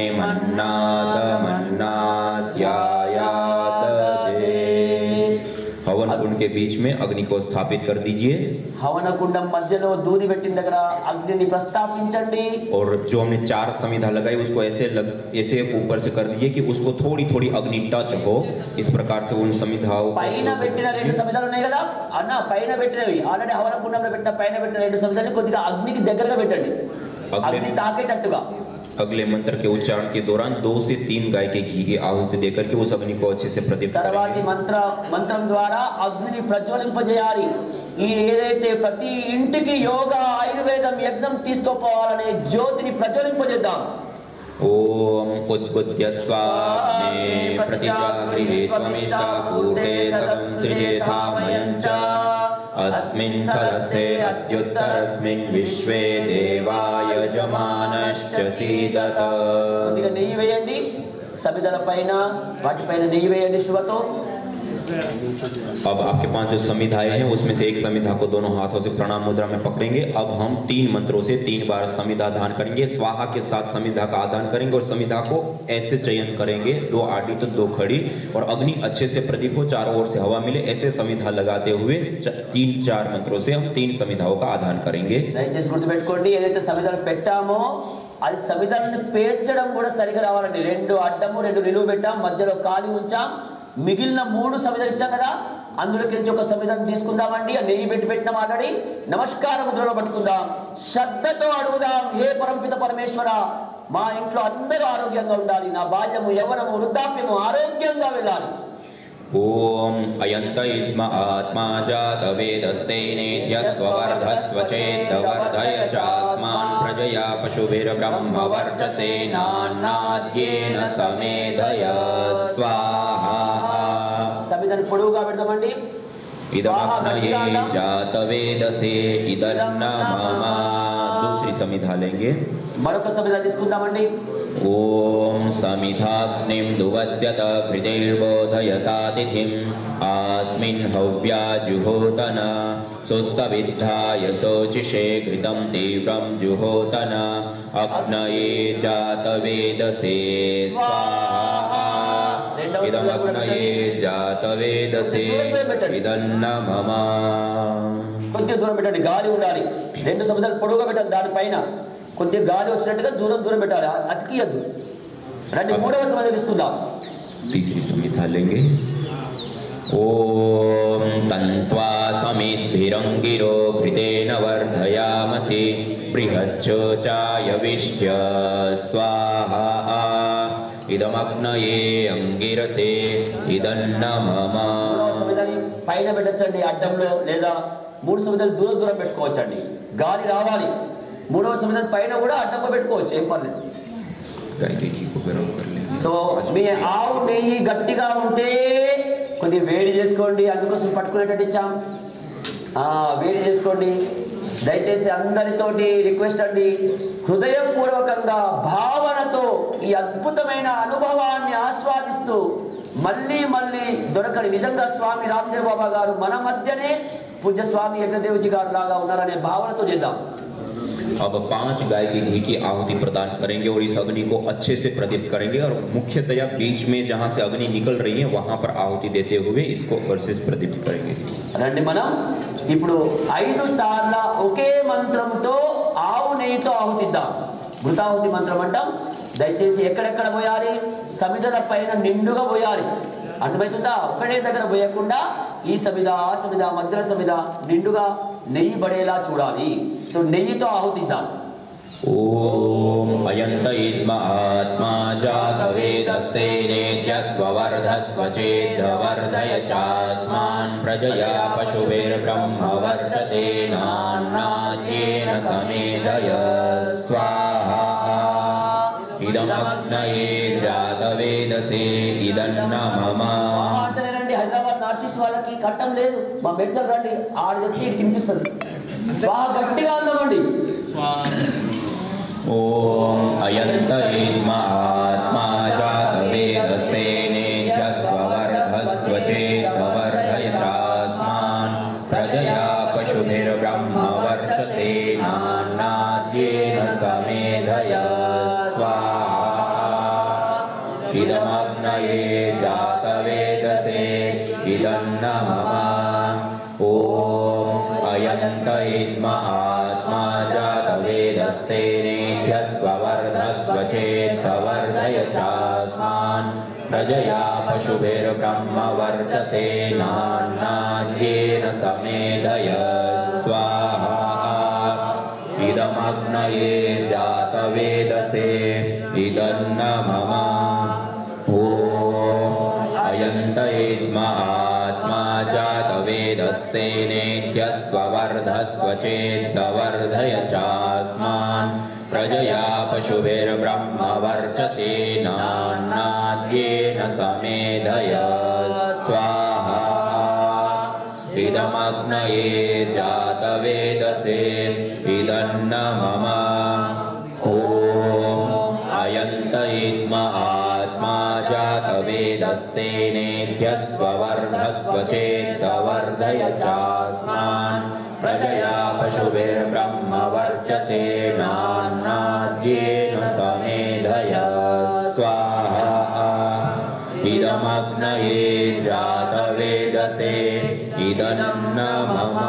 अग्निमन्नादमन्नाद्यायात दे। हवन कुंड के बीच में अग्नि को स्थापित कर दीजिए। हवन कुंडम मध्यलो दूरी పెట్టిన దగ్గర అగ్నిని ప్రస్థాపించండి। और जो हमने 4 समिधा लगाई उसको ऐसे ऊपर से कर दीजिए कि उसको थोड़ी थोड़ी अग्नि टच हो। इस प्रकार से उन समिधाओं పైన పెట్టిన రెండు సమిధాలు ఉన్నాయి కదా అన్న, పైన పెట్టినవి ఆల్రెడీ హవన కుండంలో పెట్టిన పైన పెట్టిన రెండు సమిధాలని కొద్దిగా అగ్నికి దగ్గరగా పెట్టండి, అగ్ని తాకేటట్టుగా। अगले मंत्र के उच्चारण के दौरान 2 से 3 गाय के घी की आहुति देकर के उस अग्नि को अच्छे से प्रदीप्त करेंगे। తర్వాతి మంత్రం ద్వారా అగ్నిని ప్రజ్వలింపజేయాలి। ఈ ఏదైతే ప్రతి ఇంటికి యోగా ఆయుర్వేదం యజ్ఞం తీసుకుపోవాలనే జ్యోతిని ప్రజ్వలింపజేద్దాం। ओम उद्बुद्ध्य स्वाग्ने प्रतिजागृहे त्वमिष्टापूर्ते सदं सृजेथामयं च अस्मिन् सदस्ते अद्युत्तरस्मिन् विश्वे देवाय यजमानश्च सीदत। కొద్దిగా నెయ్యి వేయండి సమిధల పైన, వాటిపైన నెయ్యి వేయండి శుభతో। अब आपके पास जो समिधाएं हैं उसमें से एक समिधा को दोनों हाथों से प्रणाम मुद्रा में पकड़ेंगे। अब हम 3 मंत्रों से 3 बार समिधा दान करेंगे। स्वाहा के साथ समिधा का आदान करेंगे और समिधा को ऐसे चयन करेंगे, 2 आड़ी तो 2 खड़ी, और अग्नि अच्छे से प्रदीप हो, चारों ओर से हवा मिले, ऐसे समिधा लगाते हुए 3-4 मंत्रों से हम 3 समिधाओं का आदान करेंगे। దయచేసి గుర్తుపెట్టుకోండి, ఏదైతే సమిధలు పెట్టామో అది సమిధలను పేర్చడం కూడా సరిగా రావాలండి। 2 అడ్డము 2 నిలువు పెట్టాం, మధ్యలో ఖాళీ ఉంచాం, మిగిలిన 3 సమిధలు ఇచ్చాం కదా, అందులోకి నుంచి ఒక సమిధం తీసుకుందామండి। నెయ్యి పెట్టినాం ఆల్రెడీ, నమస్కార ముద్రలో పట్టుకుందాం, శ్రద్ధతో అడుగుదాం, హే పరమపిత పరమేశ్వర మా ఇంట్లో అందరూ ఆరోగ్యంగా ఉండాలి, నా బాల్యము యవ్వనము వృద్ధాప్యము ఆరోగ్యంగా వెళ్ళాలి। ओम अयंत इद्म आत्मा जात वेदस्तेनेत्यस्वर्धस्वचेतवर्धय चास्मान् प्रजया पशुभिर्ब्रह्मवर्चसेनान्नाद्येन समेधय स्वाहा। సమిధను పొడుగుగా పెడదామండి। इदमग्नये जात वेदसे इदन्न मम। दूसरी समिधा लेंगे, మరొక సమిధ తీసుకుందామండి। ओम समिधाग्निं दुवस्यत हृदैर्बोधयतातिथिम् आस्मिन् हव्याजुहोतन सुसविद्धाय शोचिषे घृतं तीव्रं जुहोतन अग्नये जात वेदसे स्वाहा। इदमग्नये जात वेदसे इदन्न मम। కొద్దిగా దూరం పెట్టండి, గాలి ఉండాలి। 2 సమిధలు పొడుగుగా పెట్టాలి, దానిపైన కొద్దిగా గాలి వచ్చినట్టుగా దూరం పెట్టాలి, అతికియద్దు। రండి 3వ సమిధ తీసుకుందాం। तीसरी समिधा लेंगे। ओम तन्त्वा समिद्भिरंगिरो घृतेन वर्धयामसि बृहच्छोचाय विश्य स्वाहा। इदमग्नये अंगिरसे इदन्न मम। సమిధని పైన పెట్టొచ్చండి అడ్డంలో, లేదా 3 సమిధలు దూరం పెట్టుకోవచ్చండి, గాలి రావాలి। 3వ సమిధ పైన కూడా అడ్డంగా పెట్టుకోవచ్చు, ఏం పర్లేదు। సో మీ ఆవు నెయ్యి గట్టిగా ఉంటే కొద్దిగా వేడి చేసుకోండి, అందుకోసం పట్టుకునేటట్టు ఇచ్చాం, వేడి చేసుకోండి। దయచేసి అందరితోటి రిక్వెస్ట్ అండి, హృదయపూర్వకంగా భావనతో ఈ అద్భుతమైన అనుభవాన్ని ఆస్వాదిస్తూ మళ్ళీ దొరకని నిజంగా స్వామి రామ్దేవ్ బాబా గారు మన మధ్యనే పూజ్య స్వామి యజ్ఞదేవ్జీ గారు లాగా ఉన్నారనే భావనతో చేద్దాం। अब 5 गाय के घी की आहुति प्रदान करेंगे और इस अग्नि को अच्छे से प्रदीप्त करेंगे और मुख्यतया बीच में जहां से अग्नि निकल रही है वहां पर आहुति देते हुए इसको अच्छे से प्रदीप्त करेंगे। రండి మనం ఇప్పుడు 5 సార్లు ఒకే మంత్రంతో ఆవు నెయ్యితో ఆహుతిద్దాం। మృతాహుతి మంత్రం అంటాం। దయచేసి ఎక్కడెక్కడ పోయాలి, సమిధల పైన నిండుగా పోయాలి, అర్థమవుతుందా? ఒక్కడే దగ్గర పోయకుండా ఈ సమిధ ఆ సమిధ మధ్య సమిధ నిండుగా నెయ్యి పడేలా చూడాలి। సో నెయ్యితో ఆహుతిద్దాం। ओम अयंत इद्म आत्मा जात वेदस्तेनेत्यस्वर्धस्वचेतवर्धय चास्मान् प्रजया पशुभिर्ब्रह्मवर्चसेनान्नाद्येन समेधय स्वाहा। इदमग्नये जात वेदसे इदन्न मम। అంటారండి, హైదరాబాద్ నార్త్ ఈస్ట్ వాళ్ళకి కట్టం లేదు, మా మెడ్చల్ రండి, ఆడ చెప్తే ఇటు వినిపిస్తుంది। స్వాహ గట్టిగా అందామండి। ओम अयंत इद्म आत्मा जात वेदस्तेनेत्यस्वर्धस्वचेतवर्धय चास्मान् चेत्तवर्धय चास्मान् प्रजया पशुभिर्ब्रह्मवर्चसेनान्नाद्येन समेधय स्वाहा इदमग्नये जातवेदसे इदन्न मम अयन्त इद्म आत्मा जातवेदस्तेनेत्यस्ववर्धस्व चेत्तवर्धय चास्मान् प्रजया पशुभिर्ब्रह्मवर्चसेनान्नाद्येन समेधय स्वाहा इदमग्नये जातवेदसे इदन्न मम अयन्त इद्म आत्मा जातवेदस्तेनेत्यस्ववर्धस्व चेत्तवर्धय चास्मान् प्रजया पशुभिर्ब्रह्मवर्चसेनान्नाद्येन समेधय स्वाहा इदमग्नये जातवेदसे इदन्न मम।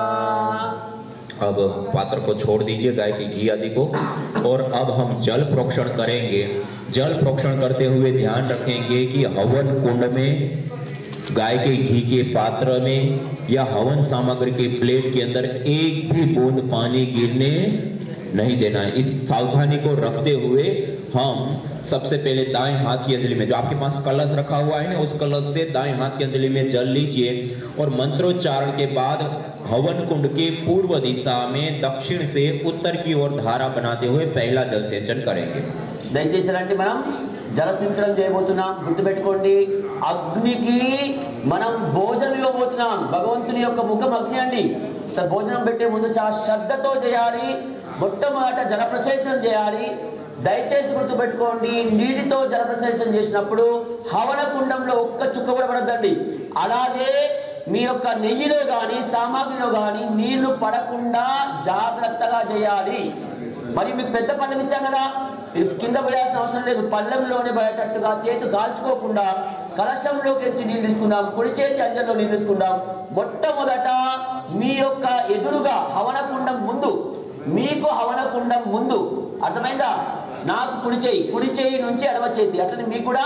अब पात्र को छोड़ दीजिए, गाय के घी आदि को, और अब हम जल प्रोक्षण करेंगे। जल प्रोक्षण करते हुए ध्यान रखेंगे कि हवन कुंड में, गाय के घी के पात्र में या हवन सामग्री के प्लेट के अंदर एक भी बूंद पानी गिरने नहीं देना है। इस सावधानी को रखते हुए हम सबसे पहले दाएं हाथ की अंजलि में, जो आपके पास कलश रखा हुआ है ना, उस कलश से दाएं हाथ की अंजलि में जल लीजिए और मंत्रोच्चारण के बाद हवन कुंड के पूर्व दिशा में दक्षिण से उत्तर की ओर धारा बनाते हुए पहला जल सेचन करेंगे। దయచేసి రండి, మనం జలసించడం చేయబోతున్నాం। గుర్తుపెట్టుకోండి, అగ్నికి మనం భోజనం ఇవ్వబోతున్నాం। భగవంతుని యొక్క ముఖం అగ్ని అండి। సార్ భోజనం పెట్టే ముందు చాలా శ్రద్ధతో చేయాలి। మొట్టమొదట జలప్రసేచనం చేయాలి। దయచేసి గుర్తుపెట్టుకోండి, నీటితో జలప్రసేచనం చేసినప్పుడు హవన కుండంలో ఒక్క చుక్క కూడా పడద్దండి। అలాగే మీ యొక్క నెయ్యిలో కానీ సామాగ్రిలో కానీ నీళ్లు పడకుండా జాగ్రత్తగా చేయాలి। మరి మీకు పెద్ద పళ్ళెం ఇచ్చాం కదా, మీరు కింద పోయాల్సిన అవసరం లేదు, పళ్ళెంలోనే పోయేటట్టుగా చేతి కాల్చుకోకుండా కలశంలోకి నీళ్ళు తీసుకుందాం। కుడి చేతి అంజల్లో నీళ్ళు తీసుకుందాం। మొట్టమొదట మీ యొక్క ఎదురుగా హవన కుండం ముందు, మీకు హవన కుండం ముందు, అర్థమైందా? నాకు కుడి చేయి నుంచి ఎడమ చేతి, అట్లనే మీకు కూడా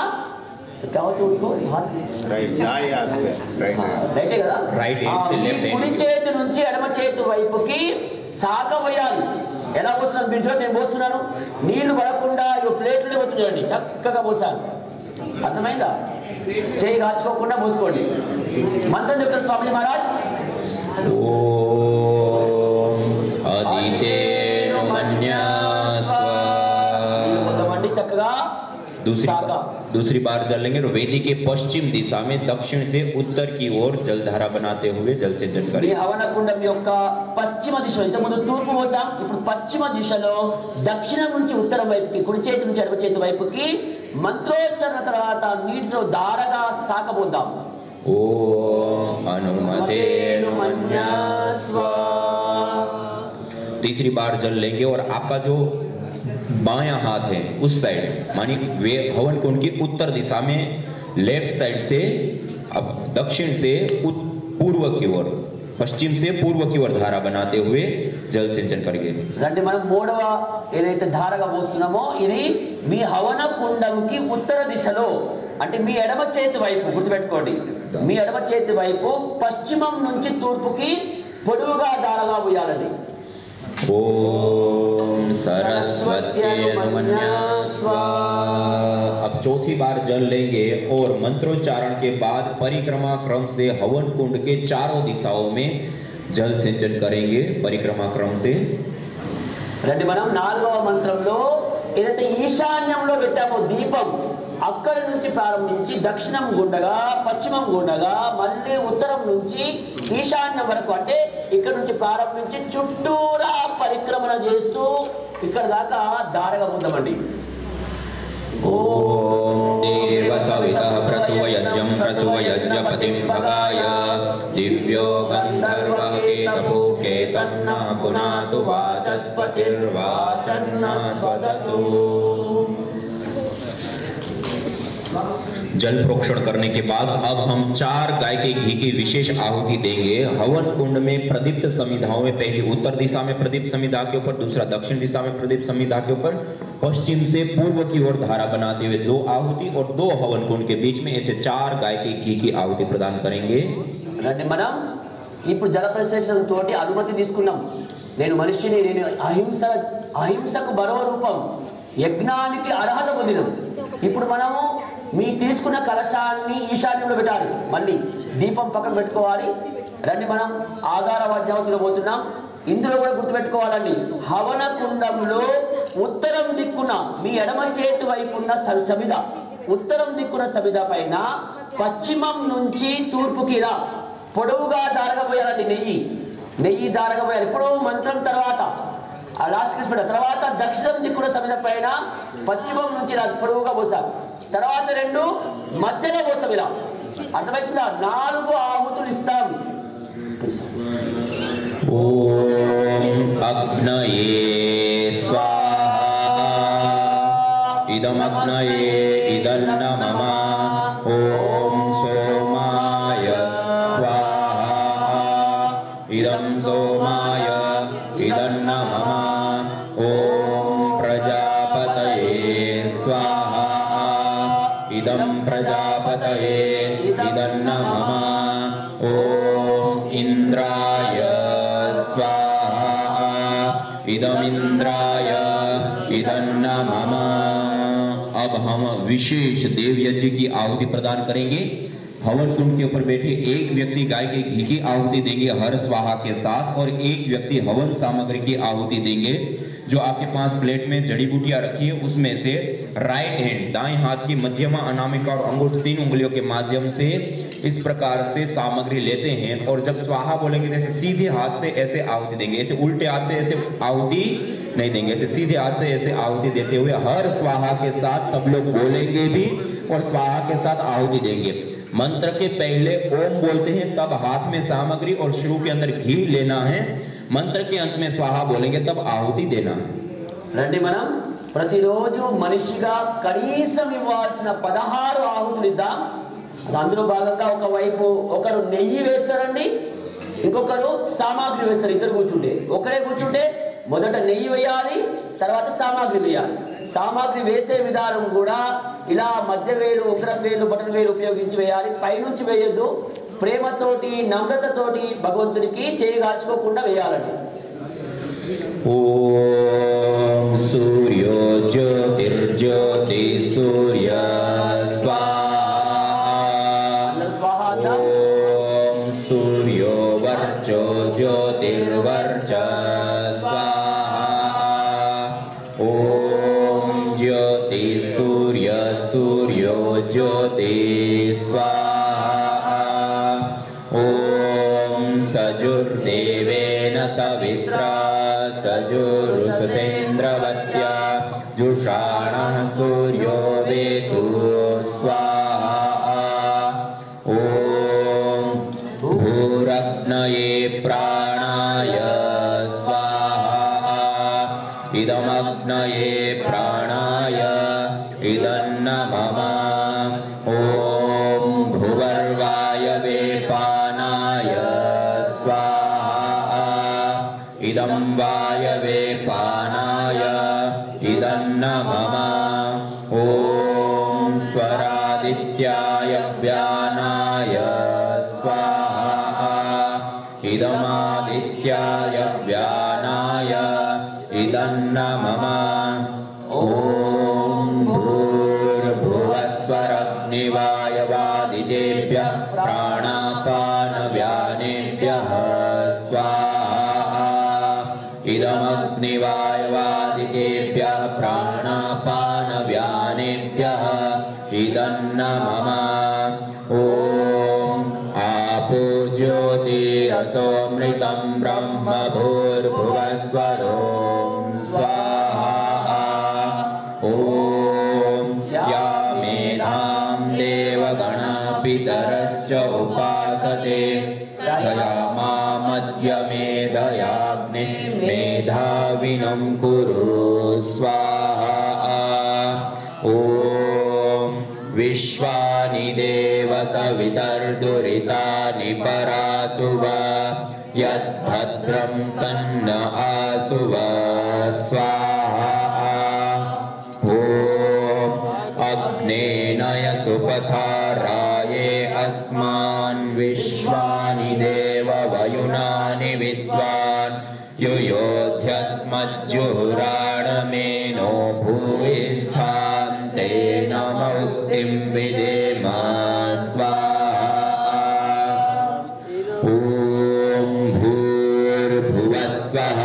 రైటే కదా, కుడి చేతి నుంచి ఎడమ చేతి వైపుకి శాఖ పోయాలి। ఎలా పోస్తున్నాను మీరు చూడండి, నేను పోస్తున్నాను, నీళ్లు పడకుండా ప్లేట్లో పోతున్నాయండి, చక్కగా పోసాను। అర్థమైందా? చేయి కాల్చుకోకుండా పోసుకోండి। మంత్రం చెప్తారు స్వామి మహారాజ్, చక్కగా दूसरी बार जल लेंगे। वेदी के पश्चिम दिशा में दक्षिण से उत्तर की ओर जलधारा बनाते हुए जल सेचन करें। हवन कुंडम యొక్క పశ్చిమ దిశలో, ఇంత ముందు తూర్పు పోసాం, ఇప్పుడు పశ్చిమ దిశలో దక్షిణం నుంచి ఉత్తరం వైపుకి, కుడి చేతి నుంచి ఎడమ చేతి వైపుకి మంత్రోచ్చరణ తర్వాత నీటితో ధారగా సాకబోద్దాం। ఓం అనుమతే नुमन्यास्व। तीसरी बार जल लेंगे और आपका जो बायां हाथ है उस साइड, मानी वे हवन कुंड की उत्तर दिशा में लेफ्ट साइड से अब दक्षिण से पूर्व की ओर, पश्चिम से पूर्व की ओर धारा बनाते हुए जल सिंचन करेंगे। అంటే మనం మూడవ ఏదైతే ధారగా పోస్తున్నామో ఇది మీ హవన కుండంకి ఉత్తర దిశలో, అంటే మీ ఎడమ చేతి వైపు, గుర్తుపెట్టుకోండి, మీ ఎడమ చేతి వైపు పశ్చిమం నుంచి తూర్పుకి పొడవుగా ధారగా పోయాలండి। ओम सरस्वती नुमन्यास्व। अब चौथी बार जल लेंगे और मंत्रोच्चारण के बाद परिक्रमा क्रम से हवन कुंड के चारों दिशाओं में जल सिंचन करेंगे। परिक्रमा क्रम से రండి, మనం నాలుగవ మంత్రంలో ఏదైతే ఈశాన్యంలో పెట్టామో దీపం, అక్కడి నుంచి ప్రారంభించి దక్షిణం గుండగా, పశ్చిమం గుండగా, మళ్ళీ ఉత్తరం నుంచి ఈశాన్యం వరకు, అంటే ఇక్కడ నుంచి ప్రారంభించి చుట్టూరా పరిక్రమణ చేస్తూ ఇక్కడ దాకా దారగా పొందమండి। ओम देव सवितः प्रसूयज्ञं प्रसूयज्ञपतिं भगाय दिव्यो गन्धर्वः केतपुकेतन्नः पुनातु वाचस्पतिर्वाचन्नः स्वदतु। जल प्रोक्षण करने के बाद अब हम 4 गाय के घी की विशेष आहुति देंगे। हवन कुंड में प्रदीप्त समिधाओं में पहली उत्तर दिशा में प्रदीप्त समिधा के ऊपर, दूसरा दक्षिण दिशा में प्रदीप्त समिधा के ऊपर, पश्चिम से पूर्व की ओर धारा बनाते हुए 2 आहुति और 2 हवन कुंड के बीच में ऐसे 4 गाय के घी की आहुति प्रदान करेंगे। రండి మనం ఇప్పుడు జల ప్రసేషణ తోటి అనుమతి తీసుకున్నాం। నేను మనిషిని, నేను అహింసకు బరవ రూపం, యజ్ఞానికి అర్హత పొందినం। ఇప్పుడు మనము మీ తీసుకున్న కలశాన్ని ఈశాన్యంలో పెట్టాలి, మళ్ళీ దీపం పక్కన పెట్టుకోవాలి। రండి మనం ఆగార వాద్యావతిలో పోతున్నాం। ఇందులో కూడా గుర్తుపెట్టుకోవాలండి, హవన కుండంలో ఉత్తరం దిక్కున మీ ఎడమ చేతి వైపు ఉన్న సమిధ, ఉత్తరం దిక్కున సమిధ పైన పశ్చిమం నుంచి తూర్పుకి ఇలా పొడవుగా దారగపోయాలండి, నెయ్యి దారగపోయాలి। ఇప్పుడు మంత్రం తర్వాత ఆ లాస్ట్ కృష్ణ తర్వాత దక్షిణం దిక్కున సమిధ పైన పశ్చిమం నుంచి ఇలా పొడవుగా పోసాం, తర్వాత 2 మధ్యలో పోస్తాం ఇలా, అర్థమవుతుందా? 4 ఆహుతులు ఇస్తాం। ఓం అగ్నయే స్వాహా, ఇదమగ్నయే ఇదన్నమమ, ఓం సోమాయ స్వాహా, ఇదం సోమాయ ఇదన్నమమ, ఓం ప్రజాపతయే స్వాహా, ఇదం ప్రజాపతయే ఇదన్నమమ, ఓం ఇంద్రాయ स्वाहा, इदमिंद्राय इदन्नमम। अब हम विशेष देव यज्ञ की आहुति प्रदान करेंगे। हवन कुंड के ऊपर बैठे एक व्यक्ति गाय के घी की आहुति देंगे हर स्वाहा के साथ, और एक व्यक्ति हवन सामग्री की आहुति देंगे। जो आपके पास प्लेट में जड़ी बूटियां रखी है उसमें से राइट हैंड, दाएं हाथ की मध्यमा, अनामिका और अंगुष्ठ 3 उंगलियों के माध्यम से इस प्रकार से सामग्री लेते हैं, और जब स्वाहा बोलेंगे जैसे सीधे हाथ से ऐसे आहुति देंगे, ऐसे उल्टे हाथ से ऐसे आहुति नहीं देंगे, ऐसे सीधे हाथ से ऐसे आहुति देते हुए हर स्वाहा के साथ सब लोग बोलेंगे भी और स्वाहा के साथ आहुति देंगे। मंत्र के पहले ओम बोलते हैं, तब हाथ में सामग्री और शुरू के अंदर घी लेना है। मंत्र के अंत में स्वाहा बोलेंगे तब आहुति देना है। రండి మనం ప్రతిరోజు మనిషిగా కనీసం ఇవ్వాల్సిన 16 ఆహుతులు ఇద్దాం। అందులో భాగంగా ఒకవైపు ఒకరు నెయ్యి వేస్తారండి, ఇంకొకరు సామాగ్రి వేస్తారు। ఇద్దరు కూర్చుంటే, ఒకరే కూర్చుంటే మొదట నెయ్యి వేయాలి, తర్వాత సామాగ్రి వేయాలి। సామాగ్రి వేసే విధానం కూడా ఇలా మధ్య వేలు, ఉంగరం వేలు, బటన్ వేలు ఉపయోగించి వేయాలి, పైనుంచి వేయొద్దు। ప్రేమతోటి, నమ్రతతోటి భగవంతునికి చేయగాల్చుకోకుండా వేయాలండి। ఓం సూర్యో జ్యోతిర్జ్యోతి సూర్య స్వాహా, ఓం సూర్యో వర్చో జ్యోతిర్వర్చ స్వాహా, ఓం జ్యోతి సూర్య సూర్యో జ్యోతి స్వాహా, ఓం సజుర్దేవేన సవిత్రా सजुरुषतेन्द्रवत्या जुषाणः सूर्यो वेतु स्वाहा, ओम भूरग्नये प्राणाय स्वाहा, इदमग्नये प्राणाय इदन्नमम, ओम भुवर्वायवे पानाय स्वाहा, इदं वायवे पानाय इदन्नमम, ओम स्वरादित्याय व्यानाय स्वाहा, इदमादित्याय व्यानाय इदन्नमम, ओम भूर्भुवस्वरग्निवायवादितेभ्यः प्राणापानव्यानेभ्यः स्वाहा, इदमग्निवायवादितेभ्यः प्राणापानव्यानेभ्यः इदन्नमम, ओम आपो ज्योतिरसोऽमृतं ब्रह्म भूर्भुवस्वरो स्वाहा, ओम या मेधां देवगणा पितरश्च उपासते दयामामद्य मेधयाग्ने मेधाविनं कुरु स्वाहा, ओम विश्वानि देव सवितर्दुरितानि परासुवा यद्भद्रं तन्न आसुवा स्वाहा ॐ अग्नेनय सुपथाराये अस्मान् विश्वानि देव वयुनानि विद्वान् युयोध्यस्मज्जुहुराणमेनो भूयिष्ठां तेन मौक्तिं विदेम स्वाहा ॐ भूर्भुवस्वः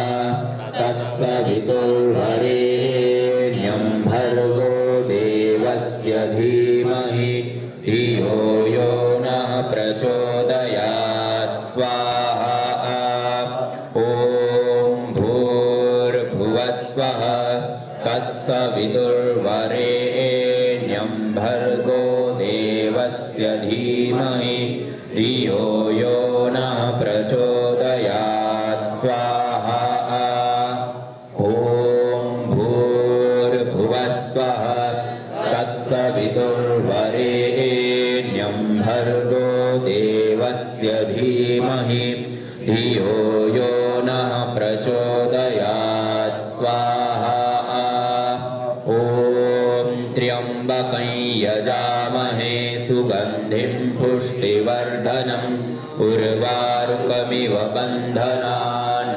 तत्सवितुर्वरेण्यं भर्गो देवस्य धीमहि धियो यो नः प्रचोदयात् स्वाहा ॐ भूर्भुवस्वः तत्सवितुर्वरेण्यं भर्गो देवस्य धीमहि धियो यो नः प्रचोदयात् स्वाहा ॐ भूर्भुवस्वः तत्सवितुर्वरेण्यं भर्गो देवस्य धीमहि धियो यो नः प्रचोदयात् स्वाहा ॐ त्र्यम्बकं यजामहे सुगन्धिं पुष्टिवर्धनम् उर्वारुकमिव बन्धनान्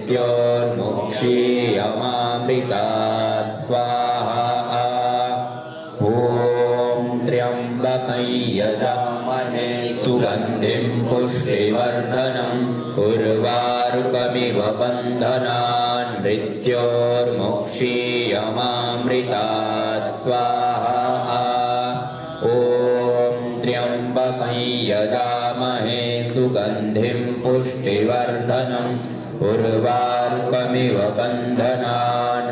मृत्योर्मुक्षीयमामृतात् स्वाहा ॐ त्र्यम्बकं यजामहे सुगन्धिं पुष्टिवर्धनम् उर्वारुकमिव बन्धनान् मृत्योर्मुक्षीयमामृतात् स्वाहा ॐ त्र्यम्बकं यजामहे सुगन्धिं पुष्टिवर्धनम् उर्वारुकमिव बन्धनान्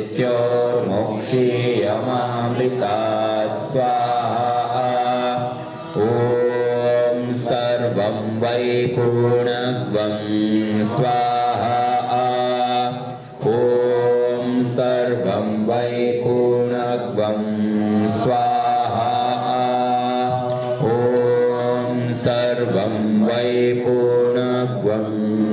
मृत्योर्मुक्षीयमामृतात् स्वाहा ॐ सर्वं वै पूर्णत्वं स्वाहा ॐ सर्वं वै पूर्णत्वं स्वाहा ॐ सर्वं वै पूर्णत्वं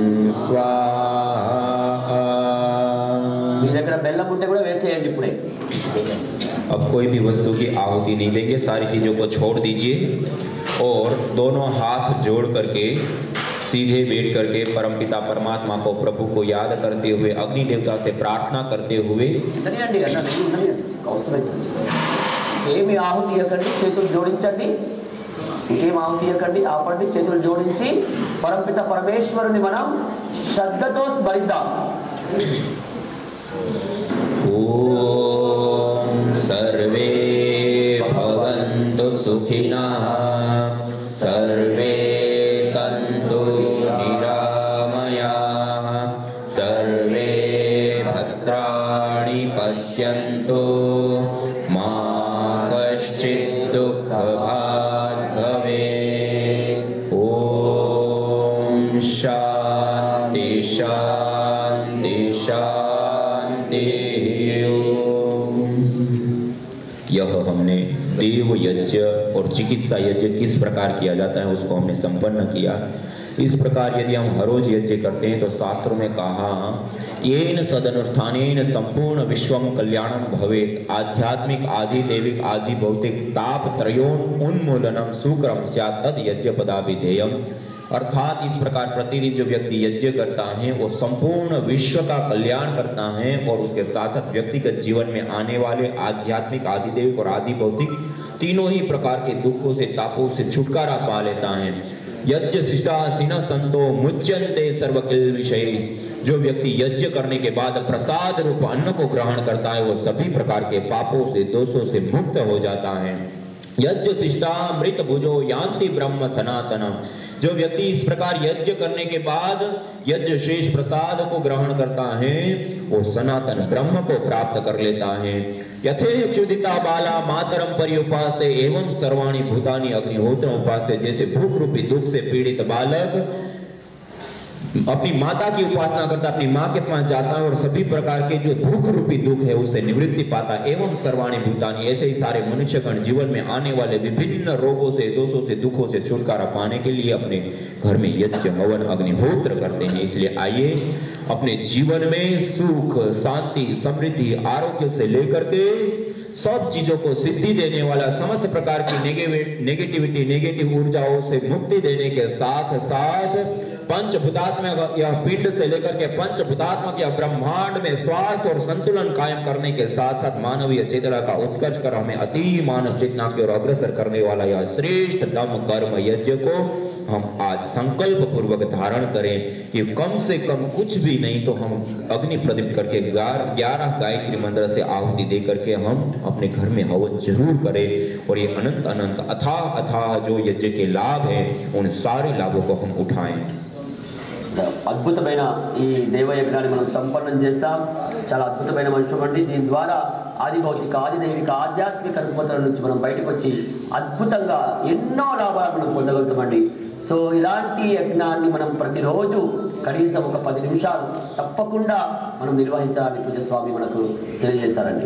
स्वाहा। మీ దగ్గర బెల్లం ఉంటే కూడా వేసేయండి ఇప్పుడే. अब कोई भी वस्तु की आहुति नहीं देंगे, सारी चीज़ों को छोड़ दीजिए और दोनों हाथ जोड़ करके सीधे बैठ करके परमपिता परमात्मा को, प्रभु को याद करते हुए, अग्नि देवता से प्रार्थना करते हुए ఏమి ఆహుతి ఇవ్వకండి, చేతులు జోడించండి. ఇంకేం ఆహుతి ఇవ్వకండి, ఆపండి, చేతులు జోడించి పరమపిత పరమేశ్వరుని మనం శ్రద్ధతో స్మరిద్దాం. ओम सर्वे भवन्तु सुखिनः सर्वे सन्तु निरामयाः सर्वे भद्राणि पश्यन्तु मा कश्चित् दुःखभाग् भवेत्। ओम शान्ति शान्ति शान्ति। यह हमने देव यज्ञ और चिकित्सा यज्ञ किस प्रकार किया जाता है उसको हमने संपन्न किया। इस प्रकार यदि हम हर रोज यज्ञ करते हैं तो शास्त्रों में कहा येन सदनुष्ठानेन संपूर्ण विश्वम कल्याणम भवेत्। आध्यात्मिक आदि दैविक आदि भौतिक ताप त्रयोन उन्मूलनम सुक्रम स्यात् तद यज्ञ पदाभिधेयम। अर्थात इस प्रकार प्रतिदिन जो व्यक्ति यज्ञ करता है वो संपूर्ण विश्व का कल्याण करता है और उसके साथ साथ व्यक्तिगत जीवन में आने वाले आध्यात्मिक आदि दैविक और आदि भौतिक तीनों ही प्रकार के दुखों से तापों से छुटकारा पा लेता है। यज्ञ शिष्टासीन संतो मुच्यन्ते सर्वकिल विषय। जो व्यक्ति यज्ञ करने के बाद प्रसाद रूप अन्न को ग्रहण करता है वो सभी प्रकार के पापों से दोषों से मुक्त हो जाता है। यज्ञ शिष्टा मृत भुजो यान्ति ब्रह्म सनातनम। जो व्यक्ति इस प्रकार यज्ञ करने के बाद यज्ञ शेष प्रसाद को ग्रहण करता है वो सनातन ब्रह्म को प्राप्त कर लेता है। यथे क्षुदिता बाला मातरम पर्युपास्ते एवं सर्वाणि भूतानि अग्निहोत्र उपास्ते। जैसे भूख रूपी दुख से पीड़ित बालक अपनी माता की उपासना करता, अपनी माँ के पास जाता है और सभी प्रकार के जो दुख रूपी दुख है उससे निवृत्ति पाता। एवं सर्वाणि भूतानि, ऐसे ही सारे मनुष्यगण जीवन में आने वाले विभिन्न रोगों से, दोषों से, दुखों से छुटकारा पाने के लिए अपने घर में यज्ञ, हवन, अग्निहोत्र करते हैं। इसलिए आइए अपने जीवन में सुख, शांति, समृद्धि, आरोग्य से लेकर के सब चीजों को सिद्धि देने वाला, समस्त प्रकार की नेगेटिविटी, नेगेटिव ऊर्जाओं से मुक्ति देने के साथ साथ पंचभूतात्मक या पिंड से लेकर के पंचभूतात्मक या ब्रह्मांड में स्वास्थ्य और संतुलन कायम करने के साथ साथ मानवीय चेतना का उत्कर्ष कर हमें अति मानव चेतना की ओर अग्रसर करने वाला यह श्रेष्ठ दम कर्म यज्ञ को हम आज संकल्प पूर्वक धारण करें कि कम से कम कुछ भी नहीं तो हम अग्नि प्रदीप्त करके 11 गायत्री मंत्र से आहुति दे करके हम अपने घर में हवन जरूर करें और ये अनंत अनंत अथाह जो यज्ञ के लाभ हैं उन सारे लाभों को हम उठाएं। అద్భుతమైన ఈ దేవయజ్ఞాన్ని మనం సంపన్నం చేస్తాం। చాలా అద్భుతమైన మనుషులు అండి। దీని ద్వారా ఆది భౌతిక, ఆది దైవిక, ఆధ్యాత్మిక రుగ్మతల నుంచి మనం బయటకు వచ్చి అద్భుతంగా ఎన్నో లాభాలు మనం పొందగలుగుతామండి। సో ఇలాంటి యజ్ఞాన్ని మనం ప్రతిరోజు కనీసం ఒక 10 నిమిషాలు తప్పకుండా మనం నిర్వహించాలని పూజ్య స్వామి మనకు తెలియజేస్తారండి।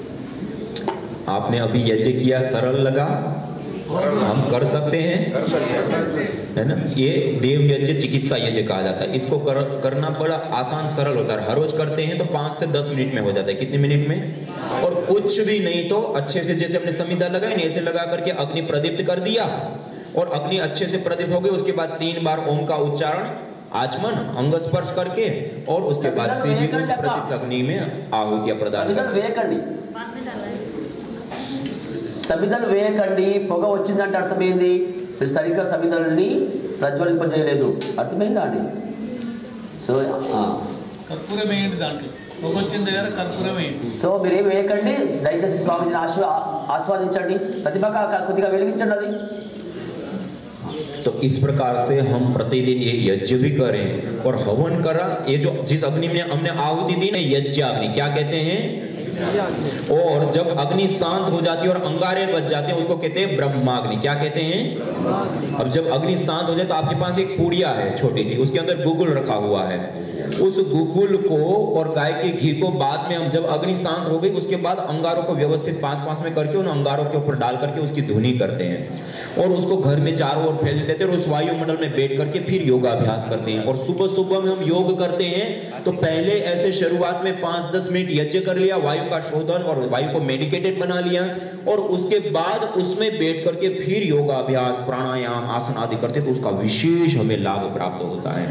आपने अभी यज्ञ किया, सरल लगा? हम कर सकते हैं, है ना। ये देव यज्ञ, चिकित्सा यज्ञ कहा जाता है। इसको करना बड़ा आसान सरल होता है। हर रोज करते हैं तो 5 से 10 मिनट में हो जाता है। कितने मिनट में? और कुछ भी नहीं तो अच्छे से, जैसे हमने संविदा लगाई ना, ऐसे लगा करके अग्नि प्रदीप्त कर दिया और अग्नि अच्छे से प्रदीप्त हो गई। उसके बाद 3 बार ओम का उच्चारण, आचमन, अंग स्पर्श करके और उसके बाद सीधी उस प्रदीप्त अग्नि में आहुतियां प्रदान करें। సమిధలు వేయకండి। పొగ వచ్చిందంటే అర్థమైంది మీరు సరిగ్గా సమిధల్ని ప్రజ్వలింపజేయలేదు, అర్థమైందా అండి? సో కర్పూరం వేయండి, దాంట్లో పొగ వచ్చిన దగ్గర కర్పూరం వేయండి। సో మీరేం వేయకండి, దయచేసి స్వామిని ఆస్వాదించండి, ప్రతిభ కొద్దిగా వెలిగించండి అది। तो इस प्रकार से हम प्रतिदिन ये यज्ञ भी करें और हवन करा। ये जो जिस अग्नि में हमने आहुति दी ना, यज्ञ अग्नि क्या कहते हैं? और जब अग्नि शांत हो जाती है और अंगारे बच जाते हैं उसको कहते हैं ब्रह्माग्नि। क्या कहते हैं? अब जब अग्नि शांत हो जाए तो आपके पास एक पूड़िया है छोटी सी, उसके अंदर गुगुल रखा हुआ है। उस गुगुल को और गाय के घी को बाद में हम जब अग्नि शांत हो गई उसके बाद अंगारों को व्यवस्थित 5-5 में करके उन अंगारों के ऊपर डाल करके उसकी धुनी करते हैं और उसको घर में चारों ओर फैल देते हैं और उस वायुमंडल में बैठ करके फिर योगाभ्यास करते हैं। और सुबह सुबह में हम योग करते हैं तो पहले ऐसे शुरुआत में 5-10 मिनट यज्ञ कर लिया, वायु का शोधन और वायु को मेडिकेटेड बना लिया और उसके बाद उसमें बैठ करके फिर योगाभ्यास, प्राणायाम, आसन आदि करते तो उसका विशेष हमें लाभ प्राप्त होता है।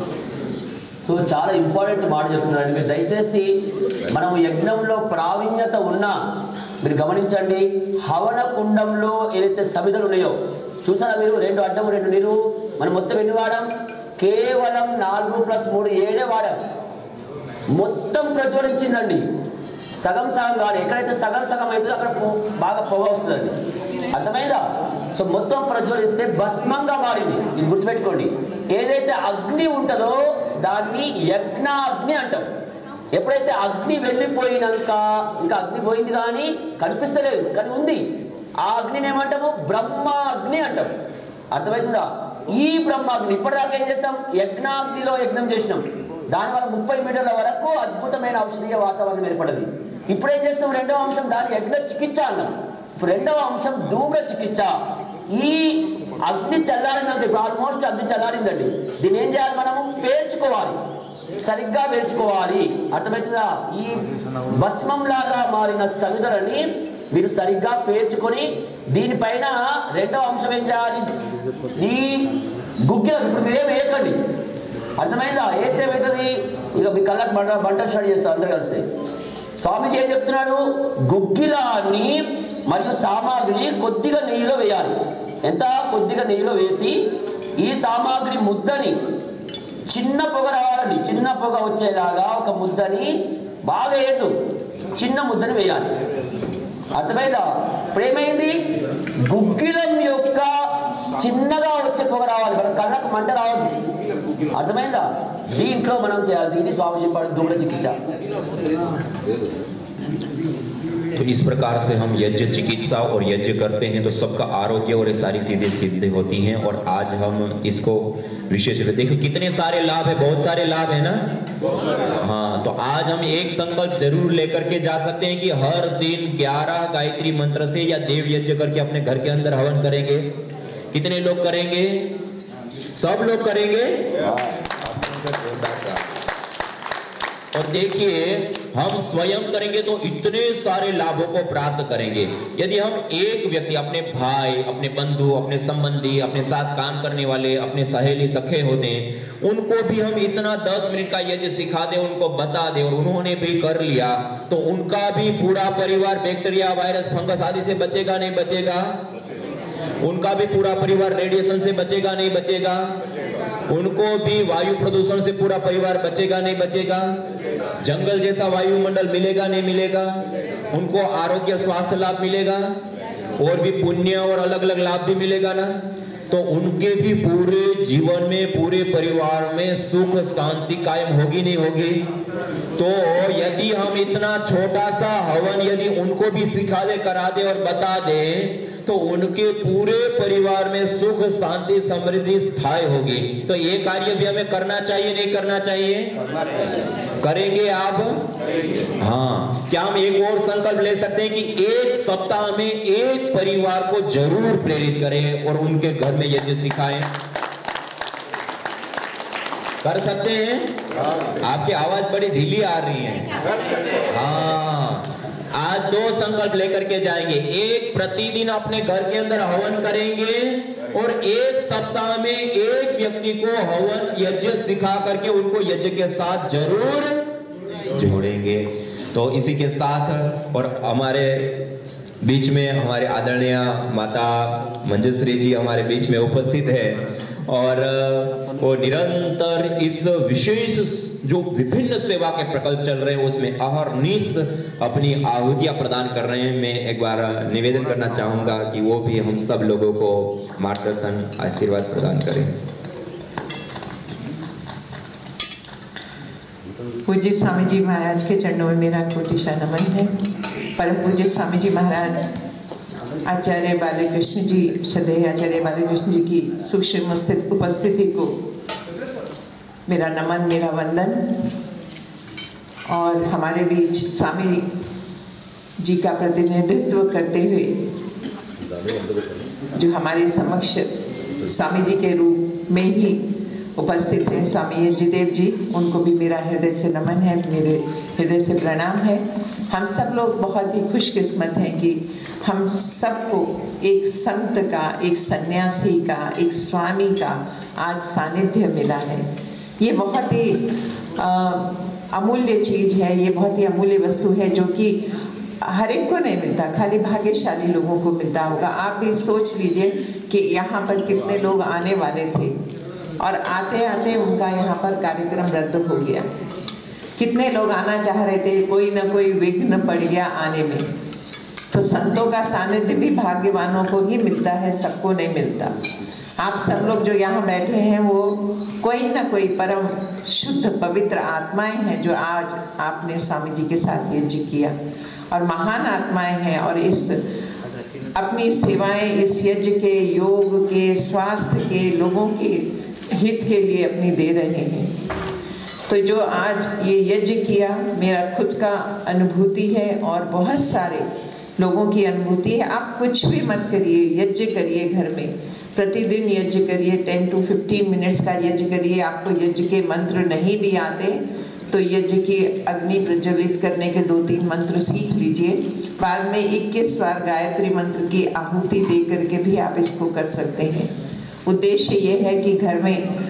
సో చాలా ఇంపార్టెంట్ మాట చెప్తున్నారండి మీరు। దయచేసి మనం యజ్ఞంలో ప్రావీణ్యత ఉన్నా మీరు గమనించండి, హవన కుండంలో ఏదైతే సమిధలు ఉన్నాయో చూసారా మీరు, 2 అడ్డం 2 నీరు, మనం మొత్తం ఎన్ని వాడాం? కేవలం 4 + 3 7 వాడాం। మొత్తం ప్రజ్వలించిందండి, సగం సగం కాదు। ఎక్కడైతే సగం సగం అవుతుందో అక్కడ బాగా పొగ వస్తుందండి, అర్థమైందా? సో మొత్తం ప్రజ్వలిస్తే భస్మంగా మారింది। ఇది గుర్తుపెట్టుకోండి, ఏదైతే అగ్ని ఉంటుందో దాన్ని యజ్ఞాగ్ని అంటాం। ఎప్పుడైతే అగ్ని వెళ్ళిపోయినాక, ఇంకా అగ్ని పోయింది కానీ కనిపిస్తలేదు కానీ ఉంది, ఆ అగ్నిని ఏమంటాము? బ్రహ్మాగ్ని అంటాం, అర్థమవుతుందా? ఈ బ్రహ్మాగ్ని ఇప్పటిదాకా ఏం చేస్తాం? యజ్ఞాగ్నిలో యజ్ఞం చేసినాం, దానివల్ల 30 మీటర్ల వరకు అద్భుతమైన ఔషధీయ వాతావరణం ఏర్పడింది। ఇప్పుడు ఏం చేస్తాం? 2వ అంశం దాని యజ్ఞ చికిత్స అన్నాం। ఇప్పుడు 2వ అంశం ధూమ్ర చికిత్స। ఈ అగ్ని చల్లారినంత, ఇప్పుడు ఆల్మోస్ట్ అగ్ని చల్లారిందండి, దీన్ని ఏం చేయాలి? మనము పేర్చుకోవాలి, సరిగ్గా పేర్చుకోవాలి, అర్థమవుతుందా? ఈ భస్మం లాగా మారిన సమిధలని మీరు సరిగ్గా పేర్చుకొని దీనిపైన 2వ అంశం ఏం చేయాలి? ఈ గుగ్గిలం ఇప్పుడు మీరేం వేయకండి, అర్థమైందా? వేస్తే ఏమవుతుంది? ఇక మీ కళ్ళకు బంట స్టార్ట్ చేస్తారు అందరు కలిసి। స్వామిజీ ఏం చెప్తున్నాడు? గుగ్గిలాన్ని మరియు సామాగ్రిని కొద్దిగా నెయ్యిలో వేయాలి। ఎంత? కొద్దిగా నెయ్యిలో వేసి ఈ సామాగ్రి ముద్దని, చిన్న పొగ రావాలండి, చిన్న పొగ వచ్చేలాగా ఒక ముద్దని బాగా వేయద్దు, చిన్న ముద్దని వేయాలి, అర్థమైందా? ఇప్పుడు ఏమైంది? గుగ్గిలం యొక్క చిన్నగా వచ్చే పొగ రావాలి, మన కళ్ళకు మంట రావద్దు, అర్థమైందా? దీంట్లో మనం చేయాలి, దీన్ని స్వామి చెప్పాడు ధూమ్ర చికిత్స। तो इस प्रकार से हम यज्ञ चिकित्सा और यज्ञ करते हैं तो सबका आरोग्य और ये सारी चीजें सिद्ध होती हैं। और आज हम इसको विशेष रूप से देखो कितने सारे लाभ है, बहुत सारे लाभ है ना। हाँ, तो आज हम एक संकल्प जरूर लेकर के जा सकते हैं कि हर दिन 11 गायत्री मंत्र से या देव यज्ञ करके अपने घर के अंदर हवन करेंगे। कितने लोग करेंगे? सब लोग करेंगे। और देखिए हम स्वयं करेंगे तो इतने सारे लाभों को प्राप्त करेंगे। यदि हम एक व्यक्ति, अपने भाई, अपने बंधु, अपने संबंधी, अपने साथ काम करने वाले, अपने सहेली सखे होते हैं, उनको भी हम इतना 10 मिनट का यज्ञ सिखा दे, उनको बता दे और उन्होंने भी कर लिया, तो उनका भी पूरा परिवार बैक्टीरिया, वायरस, फंगस आदि से बचेगा नहीं बचेगा? उनका भी पूरा परिवार रेडिएशन से बचेगा नहीं बचेगा? उनको भी वायु प्रदूषण से पूरा परिवार बचेगा नहीं बचेगा? जंगल जैसा वायुमंडल मिलेगा नहीं मिलेगा? उनको आरोग्य स्वास्थ्य लाभ मिलेगा और भी पुण्य और अलग अलग लाभ भी मिलेगा ना। तो उनके भी पूरे जीवन में, पूरे परिवार में सुख शांति कायम होगी नहीं होगी? तो यदि हम इतना छोटा सा हवन यदि उनको भी सिखा दे, करा दे और बता दे, तो उनके पूरे परिवार में सुख शांति समृद्धि स्थायी होगी। तो ये कार्य भी हमें करना चाहिए नहीं करना चाहिए? करेंगे आप? हाँ। क्या हम एक और संकल्प ले सकते हैं कि एक सप्ताह में एक परिवार को जरूर प्रेरित करें और उनके घर में यज्ञ सिखाएं? कर सकते हैं? आपकी आवाज बड़ी ढीली आ रही है। हाँ, आज 2 संकल्प लेकर के जाएंगे। एक, प्रतिदिन अपने घर के अंदर हवन करेंगे और एक सप्ताह में एक व्यक्ति को हवन यज्ञ सिखा करके उनको यज्ञ के साथ जरूर जोड़ेंगे। तो इसी के साथ और हमारे बीच में हमारे आदरणीय माता मंजूश्री जी हमारे बीच में उपस्थित है और वो निरंतर इस विशेष जो विभिन्न सेवा के प्रकल्प चल रहे हैं उसमें अहरनिश अपनी आहुतियां प्रदान कर रहे हैं। मैं एक बार निवेदन करना चाहूंगा कि वो भी हम सब लोगों को मार्गदर्शन आशीर्वाद प्रदान करें। पूज्य स्वामी जी महाराज के चरणों में मेरा कोटिशा नमन है। परम पूज्य स्वामी जी महाराज आचार्य बालकृष्ण जी, श्रद्धेय आचार्य बालकृष्ण जी की सूक्ष्म उपस्थिति को मेरा नमन, मेरा वंदन। और हमारे बीच स्वामी जी का प्रतिनिधित्व करते हुए जो हमारे समक्ष स्वामी जी के रूप में ही उपस्थित हैं स्वामी यज्ञदेव जी, उनको भी मेरा हृदय से नमन है, मेरे हृदय से प्रणाम है। हम सब लोग बहुत ही खुशकिस्मत हैं कि हम सबको एक संत का, एक सन्यासी का, एक स्वामी का आज सानिध्य मिला है। ये बहुत ही अमूल्य चीज़ है, ये बहुत ही अमूल्य वस्तु है जो कि हर एक को नहीं मिलता, खाली भाग्यशाली लोगों को मिलता होगा। आप भी सोच लीजिए कि यहाँ पर कितने लोग आने वाले थे और आते आते उनका यहाँ पर कार्यक्रम रद्द हो गया। कितने लोग आना चाह रहे थे, कोई ना कोई विघ्न पड़ गया आने में। तो संतों का सानिध्य भी भाग्यवानों को ही मिलता है, सबको नहीं मिलता। आप सब लोग जो यहाँ बैठे हैं वो कोई ना कोई परम शुद्ध पवित्र आत्माएं हैं जो आज आपने स्वामी जी के साथ यज्ञ किया, और महान आत्माएं हैं और इस अपनी सेवाएं इस यज्ञ के, योग के, स्वास्थ्य के, लोगों के हित के लिए अपनी दे रहे हैं। तो जो आज ये यज्ञ किया, मेरा खुद का अनुभूति है और बहुत सारे लोगों की अनुभूति है। आप कुछ भी मत करिए, यज्ञ करिए घर में, प्रतिदिन यज्ञ करिए, 10 to 15 मिनट्स का यज्ञ करिए। आपको यज्ञ के मंत्र नहीं भी आते तो यज्ञ की अग्नि प्रज्वलित करने के 2-3 मंत्र सीख लीजिए। बाद में 21 बार गायत्री मंत्र की आहुति दे करके भी आप इसको कर सकते हैं। उद्देश्य ये है कि घर में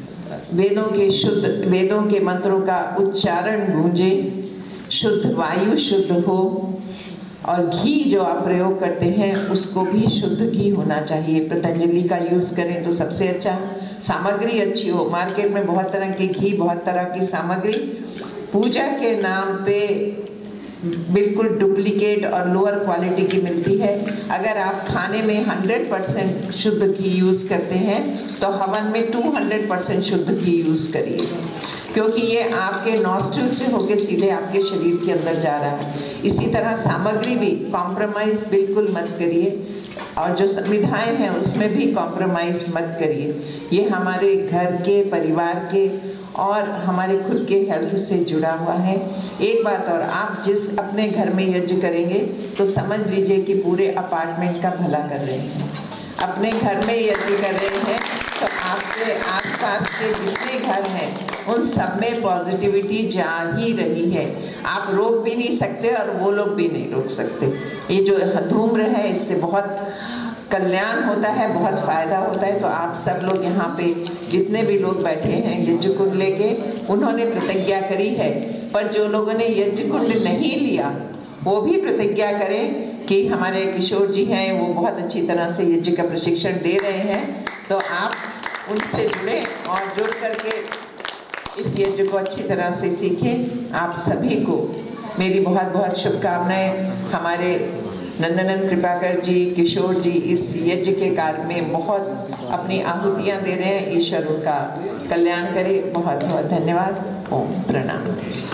वेदों के मंत्रों का उच्चारण गूंजे, शुद्ध वायु शुद्ध हो, और घी जो आप प्रयोग करते हैं उसको भी शुद्ध घी होना चाहिए। पतंजलि का यूज़ करें तो सबसे अच्छा, सामग्री अच्छी हो। मार्केट में बहुत तरह के घी, बहुत तरह की सामग्री पूजा के नाम पे बिल्कुल डुप्लीकेट और लोअर क्वालिटी की मिलती है। अगर आप खाने में 100% शुद्ध घी यूज़ करते हैं तो हवन में 200% शुद्ध घी यूज़ करिए। क्योंकि ये आपके नॉस्ट्रिल से होके सीधे आपके शरीर के अंदर जा रहा है। इसी तरह सामग्री भी कॉम्प्रोमाइज़ बिल्कुल मत करिए, और जो संविधाएं हैं उसमें भी कॉम्प्रोमाइज़ मत करिए। ये हमारे घर के, परिवार के और हमारे खुद के हेल्थ से जुड़ा हुआ है। एक बात और, आप जिस अपने घर में यज्ञ करेंगे तो समझ लीजिए कि पूरे अपार्टमेंट का भला कर रहे हैं। अपने घर में यज्ञ कर रहे हैं तो आपके आसपास के जितने घर हैं उन सब में पॉजिटिविटी जा ही रही है। आप रोक भी नहीं सकते और वो लोग भी नहीं रोक सकते। ये जो धूम्र है इससे बहुत कल्याण होता है, बहुत फ़ायदा होता है। तो आप सब लोग यहाँ पे जितने भी लोग बैठे हैं यज्ञ कुंड लेके, उन्होंने प्रतिज्ञा करी है, पर जो लोगों ने यज्ञ कुंड नहीं लिया वो भी प्रतिज्ञा करें कि हमारे किशोर जी हैं वो बहुत अच्छी तरह से यज्ञ का प्रशिक्षण दे रहे हैं, तो आप उनसे जुड़ें और जुड़ करके इस यज्ञ को अच्छी तरह से सीखें। आप सभी को मेरी बहुत बहुत शुभकामनाएं। हमारे नंदनंदन कृपाकर जी, किशोर जी इस यज्ञ के कार्य में बहुत अपनी आहुतियाँ दे रहे हैं। ईश्वर उनका कल्याण करे। बहुत बहुत धन्यवाद। ओम प्रणाम।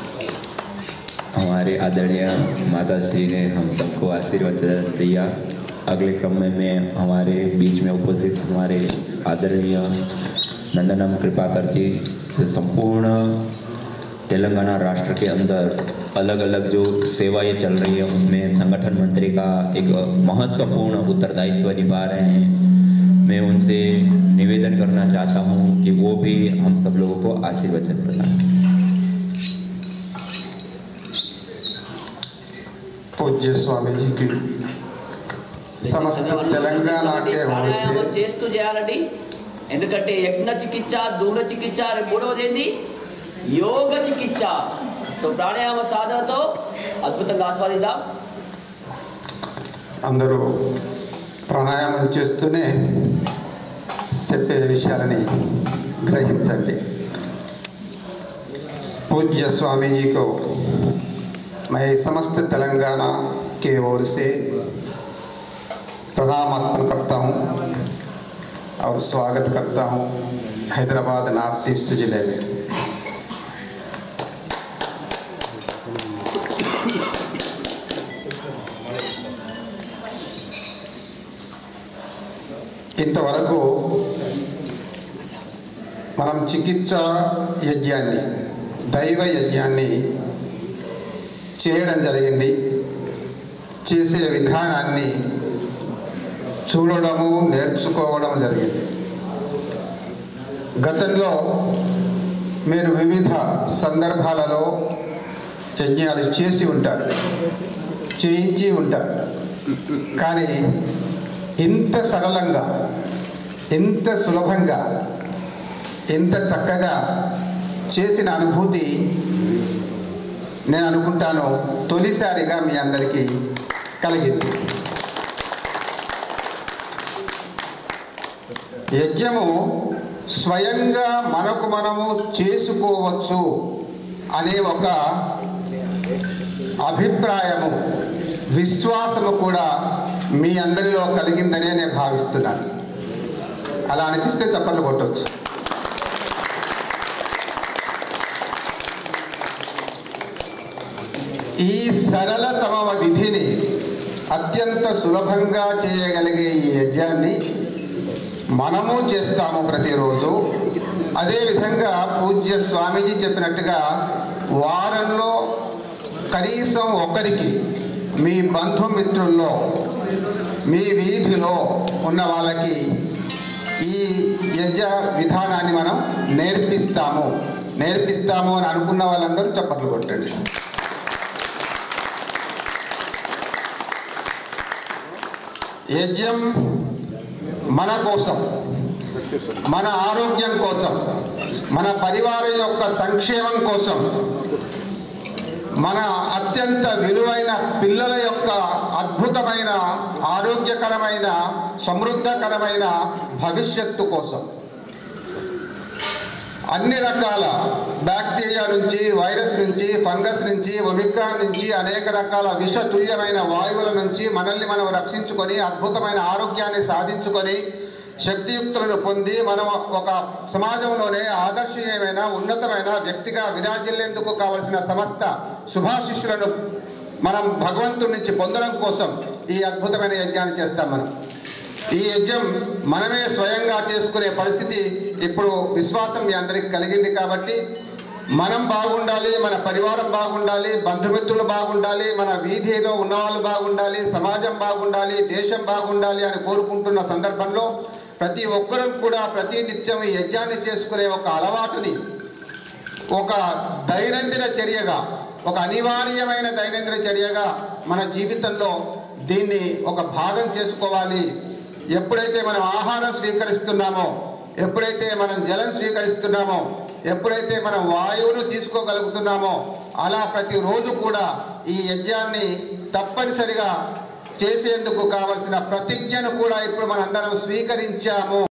हमारे आदरणीय माता श्री ने हम सबको आशीर्वाद दिया। अगले क्रम में हमारे बीच में उपस्थित हमारे आदरणीय नंदनम कृपाकर जी संपूर्ण तेलंगाना राष्ट्र के अंदर अलग अलग जो सेवाएं चल रही है उसमें संगठन मंत्री का एक महत्वपूर्ण उत्तरदायित्व निभा रहे हैं। मैं उनसे निवेदन करना चाहता हूं कि वो भी हम सब लोगों को आशीर्वचन प्रदान। पूज्य स्वामी जी की समस्त तेलंगाना के ओर से చేస్తూ చేయాలండి। ఎందుకంటే యజ్ఞ చికిత్స, ధూమ్ర చికిత్స, మూడవది ఏంది యోగ చికిత్స। సో ప్రాణాయామ సాధనతో అద్భుతంగా ఆస్వాదిద్దాం। అందరూ ప్రాణాయామం చేస్తూనే చెప్పే విషయాలని గ్రహించండి। पूज्य स्वामी जी को मैं समस्त तेलंगाना के ओर से प्रणाम अर्पण करता हूँ और स्वागत करता हूँ हैदराबाद नॉर्थ ईस्ट जिले में। ఇంతవరకు మనం చికిత్సా యజ్ఞాన్ని, దైవ యజ్ఞాన్ని చేయడం జరిగింది। చేసే విధానాన్ని చూడడము, నేర్చుకోవడం జరిగింది। గతంలో మీరు వివిధ సందర్భాలలో యజ్ఞాలు చేసి ఉంటారు, చేయించి ఉంటారు। కానీ ఇంత సరళంగా, ఇంత సులభంగా, ఇంత చక్కగా చేసిన అనుభూతి నేను అనుకుంటాను తొలిసారిగా మీ అందరికీ కలిగింది। యజ్ఞము స్వయంగా మనకు మనము చేసుకోవచ్చు అనే ఒక అభిప్రాయము, విశ్వాసము కూడా మీ అందరిలో కలిగిందనే నేను భావిస్తున్నాను। అలా అనిపిస్తే చప్పట్లు కొట్టవచ్చు। ఈ సరళతమ విధిని, అత్యంత సులభంగా చేయగలిగే ఈ యజ్ఞాన్ని మనము చేస్తాము ప్రతిరోజు। అదేవిధంగా పూజ్య స్వామీజీ చెప్పినట్టుగా వారంలో కనీసం ఒకరికి, మీ బంధుమిత్రుల్లో, మీ వీధిలో ఉన్న వాళ్ళకి ఈ యజ్ఞ విధానాన్ని మనం నేర్పిస్తాము అని అనుకున్న వాళ్ళందరూ చప్పట్లు కొట్టండి। యజ్ఞం మన కోసం, మన ఆరోగ్యం కోసం, మన పరివారం యొక్క సంక్షేమం కోసం, మన అత్యంత విలువైన పిల్లల యొక్క అద్భుతమైన, ఆరోగ్యకరమైన, సమృద్ధకరమైన భవిష్యత్తు కోసం, అన్ని రకాల బ్యాక్టీరియా నుంచి, వైరస్ నుంచి, ఫంగస్ నుంచి, ఒమిక్రాన్ నుంచి, అనేక రకాల విషతుల్యమైన వాయువుల నుంచి మనల్ని మనం రక్షించుకొని అద్భుతమైన ఆరోగ్యాన్ని సాధించుకొని శక్తియుక్తులను పొంది మనం ఒక సమాజంలోనే ఆదర్శనీయమైన ఉన్నతమైన వ్యక్తిగా విరాజిల్లేందుకు కావలసిన సమస్త శుభాశిష్యులను మనం భగవంతుడి నుంచి పొందడం కోసం ఈ అద్భుతమైన యజ్ఞాన్ని చేస్తాం. మనం ఈ యజ్ఞం మనమే స్వయంగా చేసుకునే పరిస్థితి ఇప్పుడు విశ్వాసం మీ అందరికీ కలిగింది. కాబట్టి మనం బాగుండాలి, మన పరివారం బాగుండాలి, బంధుమిత్రులు బాగుండాలి, మన వీధిలో ఉన్నవాళ్ళు బాగుండాలి, సమాజం బాగుండాలి, దేశం బాగుండాలి అని కోరుకుంటున్న సందర్భంలో ప్రతి ఒక్కరూ కూడా ప్రతి నిత్యం ఈ యజ్ఞాన్ని చేసుకునే ఒక అలవాటుని ఒక దైనందిన చర్యగా, ఒక అనివార్యమైన దైనందిన చర్యగా మన జీవితంలో దీన్ని ఒక భాగం చేసుకోవాలి. ఎప్పుడైతే మనం ఆహారం స్వీకరిస్తున్నామో, ఎప్పుడైతే మనం జలం స్వీకరిస్తున్నామో, ఎప్పుడైతే మనం వాయువును తీసుకోగలుగుతున్నామో అలా ప్రతిరోజు కూడా ఈ యజ్ఞాన్ని తప్పనిసరిగా చేసేందుకు కావలసిన ప్రతిజ్ఞను కూడా ఇప్పుడు మనందరం స్వీకరించాము.